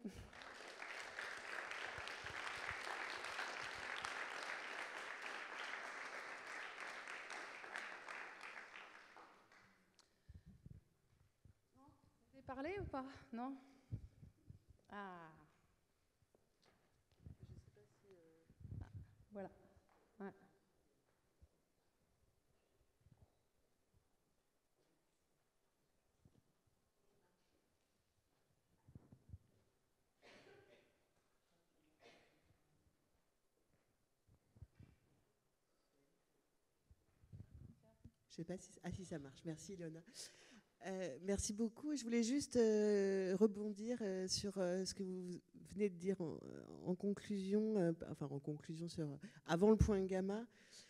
Parler ou pas? Non? Ah. Je sais pas si. Euh... Ah, voilà. Ouais. Je sais pas si. Ah, si, ça marche. Merci, Ilona. Euh, merci beaucoup. Je voulais juste euh, rebondir euh, sur euh, ce que vous venez de dire en, en conclusion, euh, enfin en conclusion sur avant le point gamma,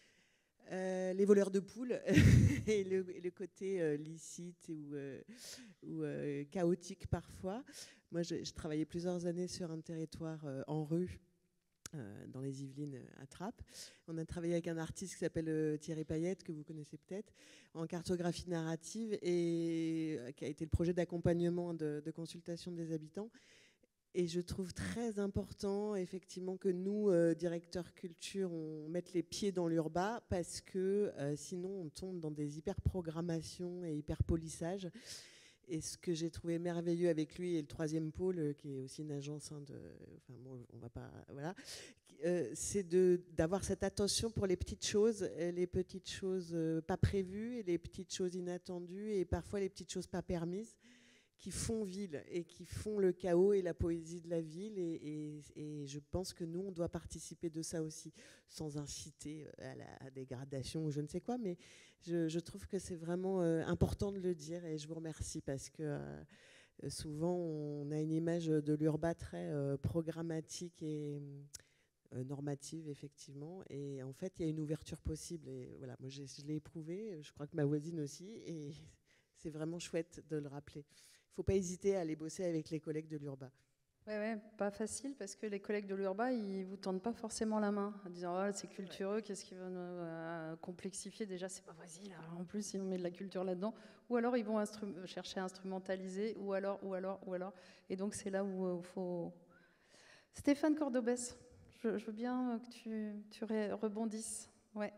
euh, les voleurs de poules et, le, et le côté euh, licite ou, euh, ou euh, chaotique parfois. Moi, je, je travaillais plusieurs années sur un territoire euh, en rue. Euh, dans les Yvelines à Trappes. On a travaillé avec un artiste qui s'appelle euh, Thierry Payette, que vous connaissez peut-être, en cartographie narrative, et euh, qui a été le projet d'accompagnement de, de consultation des habitants. Et je trouve très important, effectivement, que nous, euh, directeurs culture, on mette les pieds dans l'urbain, parce que euh, sinon, on tombe dans des hyper-programmations et hyper-polissages. Et ce que j'ai trouvé merveilleux avec lui et le troisième pôle, qui est aussi une agence, hein, de, enfin bon, on va pas, voilà, euh, c'est de d'avoir cette attention pour les petites choses, les petites choses euh, pas prévues, et les petites choses inattendues, et parfois les petites choses pas permises, qui font ville et qui font le chaos et la poésie de la ville. Et, et, et je pense que nous, on doit participer de ça aussi, sans inciter à la dégradation ou je ne sais quoi, mais je, je trouve que c'est vraiment euh, important de le dire, et je vous remercie, parce que euh, souvent, on a une image de l'urbain très euh, programmatique et euh, normative, effectivement, et en fait, il y a une ouverture possible, et voilà, moi, je l'ai éprouvé, je crois que ma voisine aussi, et c'est vraiment chouette de le rappeler. Il ne faut pas hésiter à aller bosser avec les collègues de l'urbain. Oui, ouais, pas facile, parce que les collègues de l'urbain, ils ne vous tendent pas forcément la main, en disant oh, c'est cultureux, ouais. Qu'est-ce qu'ils vont euh, complexifier? Déjà, c'est pas facile. En plus, ils ont mis de la culture là-dedans. Ou alors, ils vont instru- chercher à instrumentaliser, ou alors, ou alors, ou alors. Et donc, c'est là où il euh, faut. Stéphane Cordobès, je, je veux bien que tu, tu rebondisses. Ouais.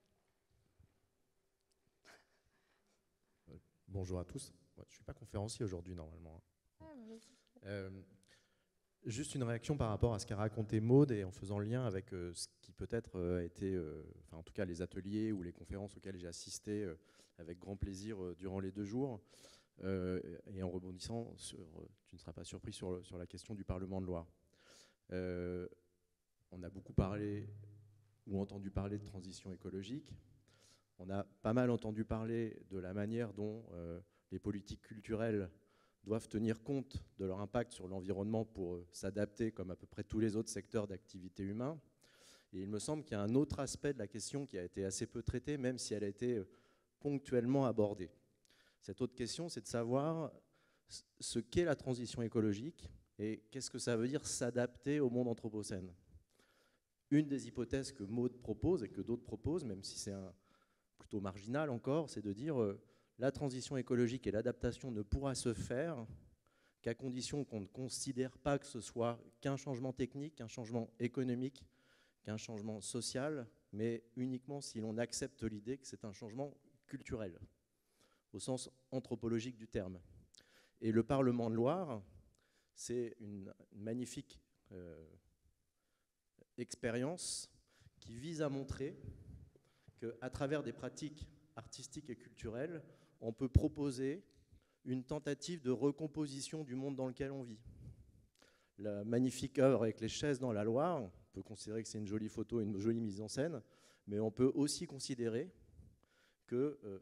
Bonjour à tous. Ouais, je ne suis pas conférencier aujourd'hui, normalement. Ah, euh, juste une réaction par rapport à ce qu'a raconté Maude, et en faisant le lien avec euh, ce qui peut-être euh, a été, euh, enfin, en tout cas les ateliers ou les conférences auxquelles j'ai assisté euh, avec grand plaisir euh, durant les deux jours. Euh, et en rebondissant, sur, tu ne seras pas surpris sur, sur la question du Parlement de Loire. Euh, on a beaucoup parlé ou entendu parler de transition écologique. On a pas mal entendu parler de la manière dont euh, les politiques culturelles doivent tenir compte de leur impact sur l'environnement pour euh, s'adapter, comme à peu près tous les autres secteurs d'activité humaine. Et il me semble qu'il y a un autre aspect de la question qui a été assez peu traité, même si elle a été euh, ponctuellement abordée. Cette autre question, c'est de savoir ce qu'est la transition écologique et qu'est-ce que ça veut dire s'adapter au monde anthropocène. Une des hypothèses que Maud propose et que d'autres proposent, même si c'est un plutôt marginal encore, c'est de dire euh, la transition écologique et l'adaptation ne pourra se faire qu'à condition qu'on ne considère pas que ce soit qu'un changement technique, qu'un changement économique, qu'un changement social, mais uniquement si l'on accepte l'idée que c'est un changement culturel, au sens anthropologique du terme. Et le Parlement de Loire, c'est une magnifique euh, expérience qui vise à montrer qu'à travers des pratiques artistiques et culturelles, on peut proposer une tentative de recomposition du monde dans lequel on vit. La magnifique œuvre avec les chaises dans la Loire, on peut considérer que c'est une jolie photo, une jolie mise en scène, mais on peut aussi considérer que euh,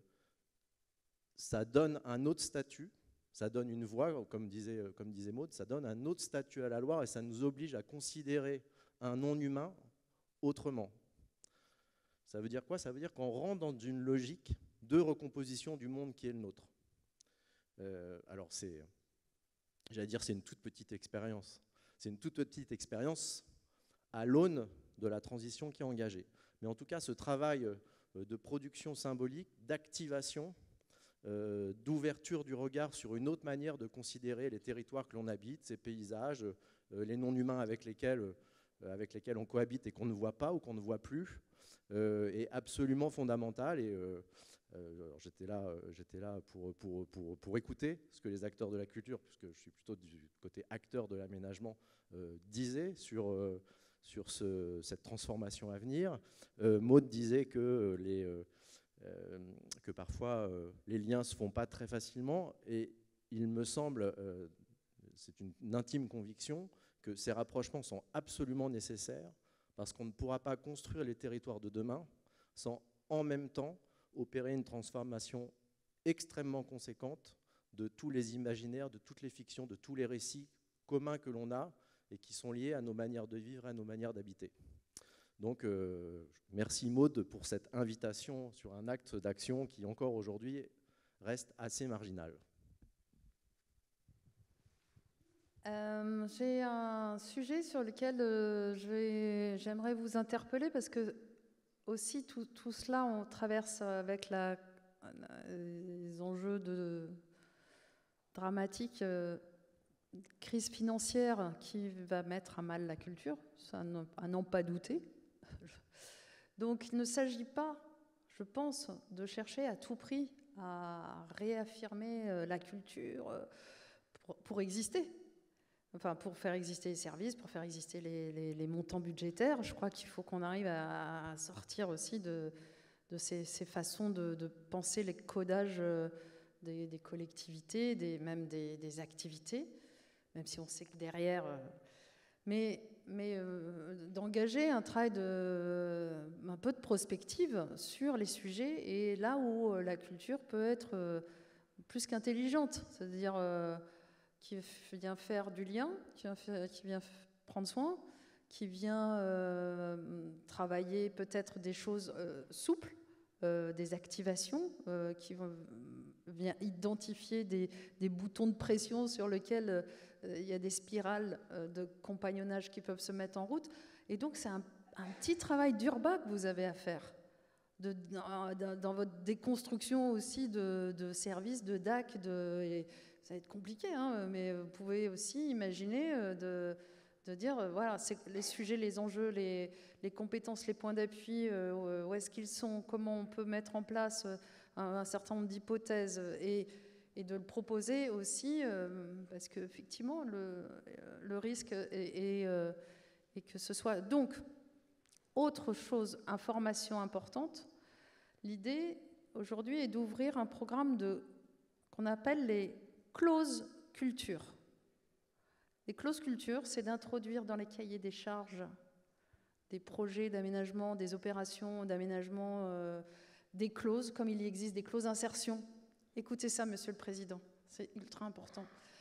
ça donne un autre statut, ça donne une voix, comme disait, comme disait Maud, ça donne un autre statut à la Loire et ça nous oblige à considérer un non-humain autrement. Ça veut dire quoi? Ça veut dire qu'on rentre dans une logique de recomposition du monde qui est le nôtre. Euh, alors c'est, j'allais dire, c'est une toute petite expérience. C'est une toute petite expérience à l'aune de la transition qui est engagée. Mais en tout cas, ce travail de production symbolique, d'activation, euh, d'ouverture du regard sur une autre manière de considérer les territoires que l'on habite, ces paysages, euh, les non-humains avec lesquels, euh, avec lesquels on cohabite et qu'on ne voit pas ou qu'on ne voit plus, euh, est absolument fondamental. Et euh, euh, j'étais là, euh, j'étais là pour, pour, pour, pour écouter ce que les acteurs de la culture, puisque je suis plutôt du côté acteur de l'aménagement, euh, disaient sur... Euh, sur ce, cette transformation à venir. Euh, Maud disait que, les, euh, euh, que parfois euh, les liens ne se font pas très facilement et il me semble, euh, c'est une, une intime conviction, que ces rapprochements sont absolument nécessaires parce qu'on ne pourra pas construire les territoires de demain sans en même temps opérer une transformation extrêmement conséquente de tous les imaginaires, de toutes les fictions, de tous les récits communs que l'on a et qui sont liés à nos manières de vivre, à nos manières d'habiter. Donc, euh, merci Maud pour cette invitation sur un acte d'action qui, encore aujourd'hui, reste assez marginal. Euh, j'ai un sujet sur lequel euh, j'aimerais vous interpeller parce que aussi tout, tout cela, on traverse avec la, les enjeux de, dramatiques euh, crise financière qui va mettre à mal la culture, ça à n'en pas douter. Donc il ne s'agit pas, je pense, de chercher à tout prix à réaffirmer la culture pour, pour exister, enfin pour faire exister les services, pour faire exister les, les, les montants budgétaires. Je crois qu'il faut qu'on arrive à, à sortir aussi de, de ces, ces façons de, de penser les codages des, des collectivités, des, même des, des activités, même si on sait que derrière, euh, mais, mais euh, d'engager un travail de, un peu de prospective sur les sujets et là où euh, la culture peut être euh, plus qu'intelligente, c'est-à-dire euh, qui vient faire du lien, qui vient, faire, qui vient prendre soin, qui vient euh, travailler peut-être des choses euh, souples, euh, des activations, euh, qui vont vient identifier des, des boutons de pression sur lesquels euh, il y a des spirales euh, de compagnonnage qui peuvent se mettre en route. Et donc, c'est un, un petit travail d'urbain que vous avez à faire, de, dans, dans votre déconstruction aussi de, de services, de D A C. De, et ça va être compliqué, hein, mais vous pouvez aussi imaginer euh, de, de dire, euh, voilà, c'est les sujets, les enjeux, les, les compétences, les points d'appui, euh, où est-ce qu'ils sont, comment on peut mettre en place euh, un certain nombre d'hypothèses et, et de le proposer aussi, euh, parce qu'effectivement, le, le risque est, est, euh, est que ce soit... Donc, autre chose, information importante, l'idée aujourd'hui est d'ouvrir un programme de, qu'on appelle les clauses culture. Les clauses culture, c'est d'introduire dans les cahiers des charges des projets d'aménagement, des opérations d'aménagement, euh, des clauses, comme il y existe des clauses d'insertion. Écoutez ça, Monsieur le Président, c'est ultra important.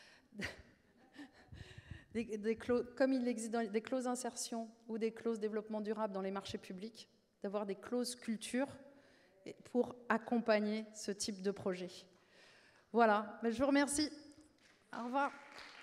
des, des clauses, comme il existe dans des clauses d'insertion ou des clauses développement durable dans les marchés publics, d'avoir des clauses culture pour accompagner ce type de projet. Voilà, mais je vous remercie. Au revoir.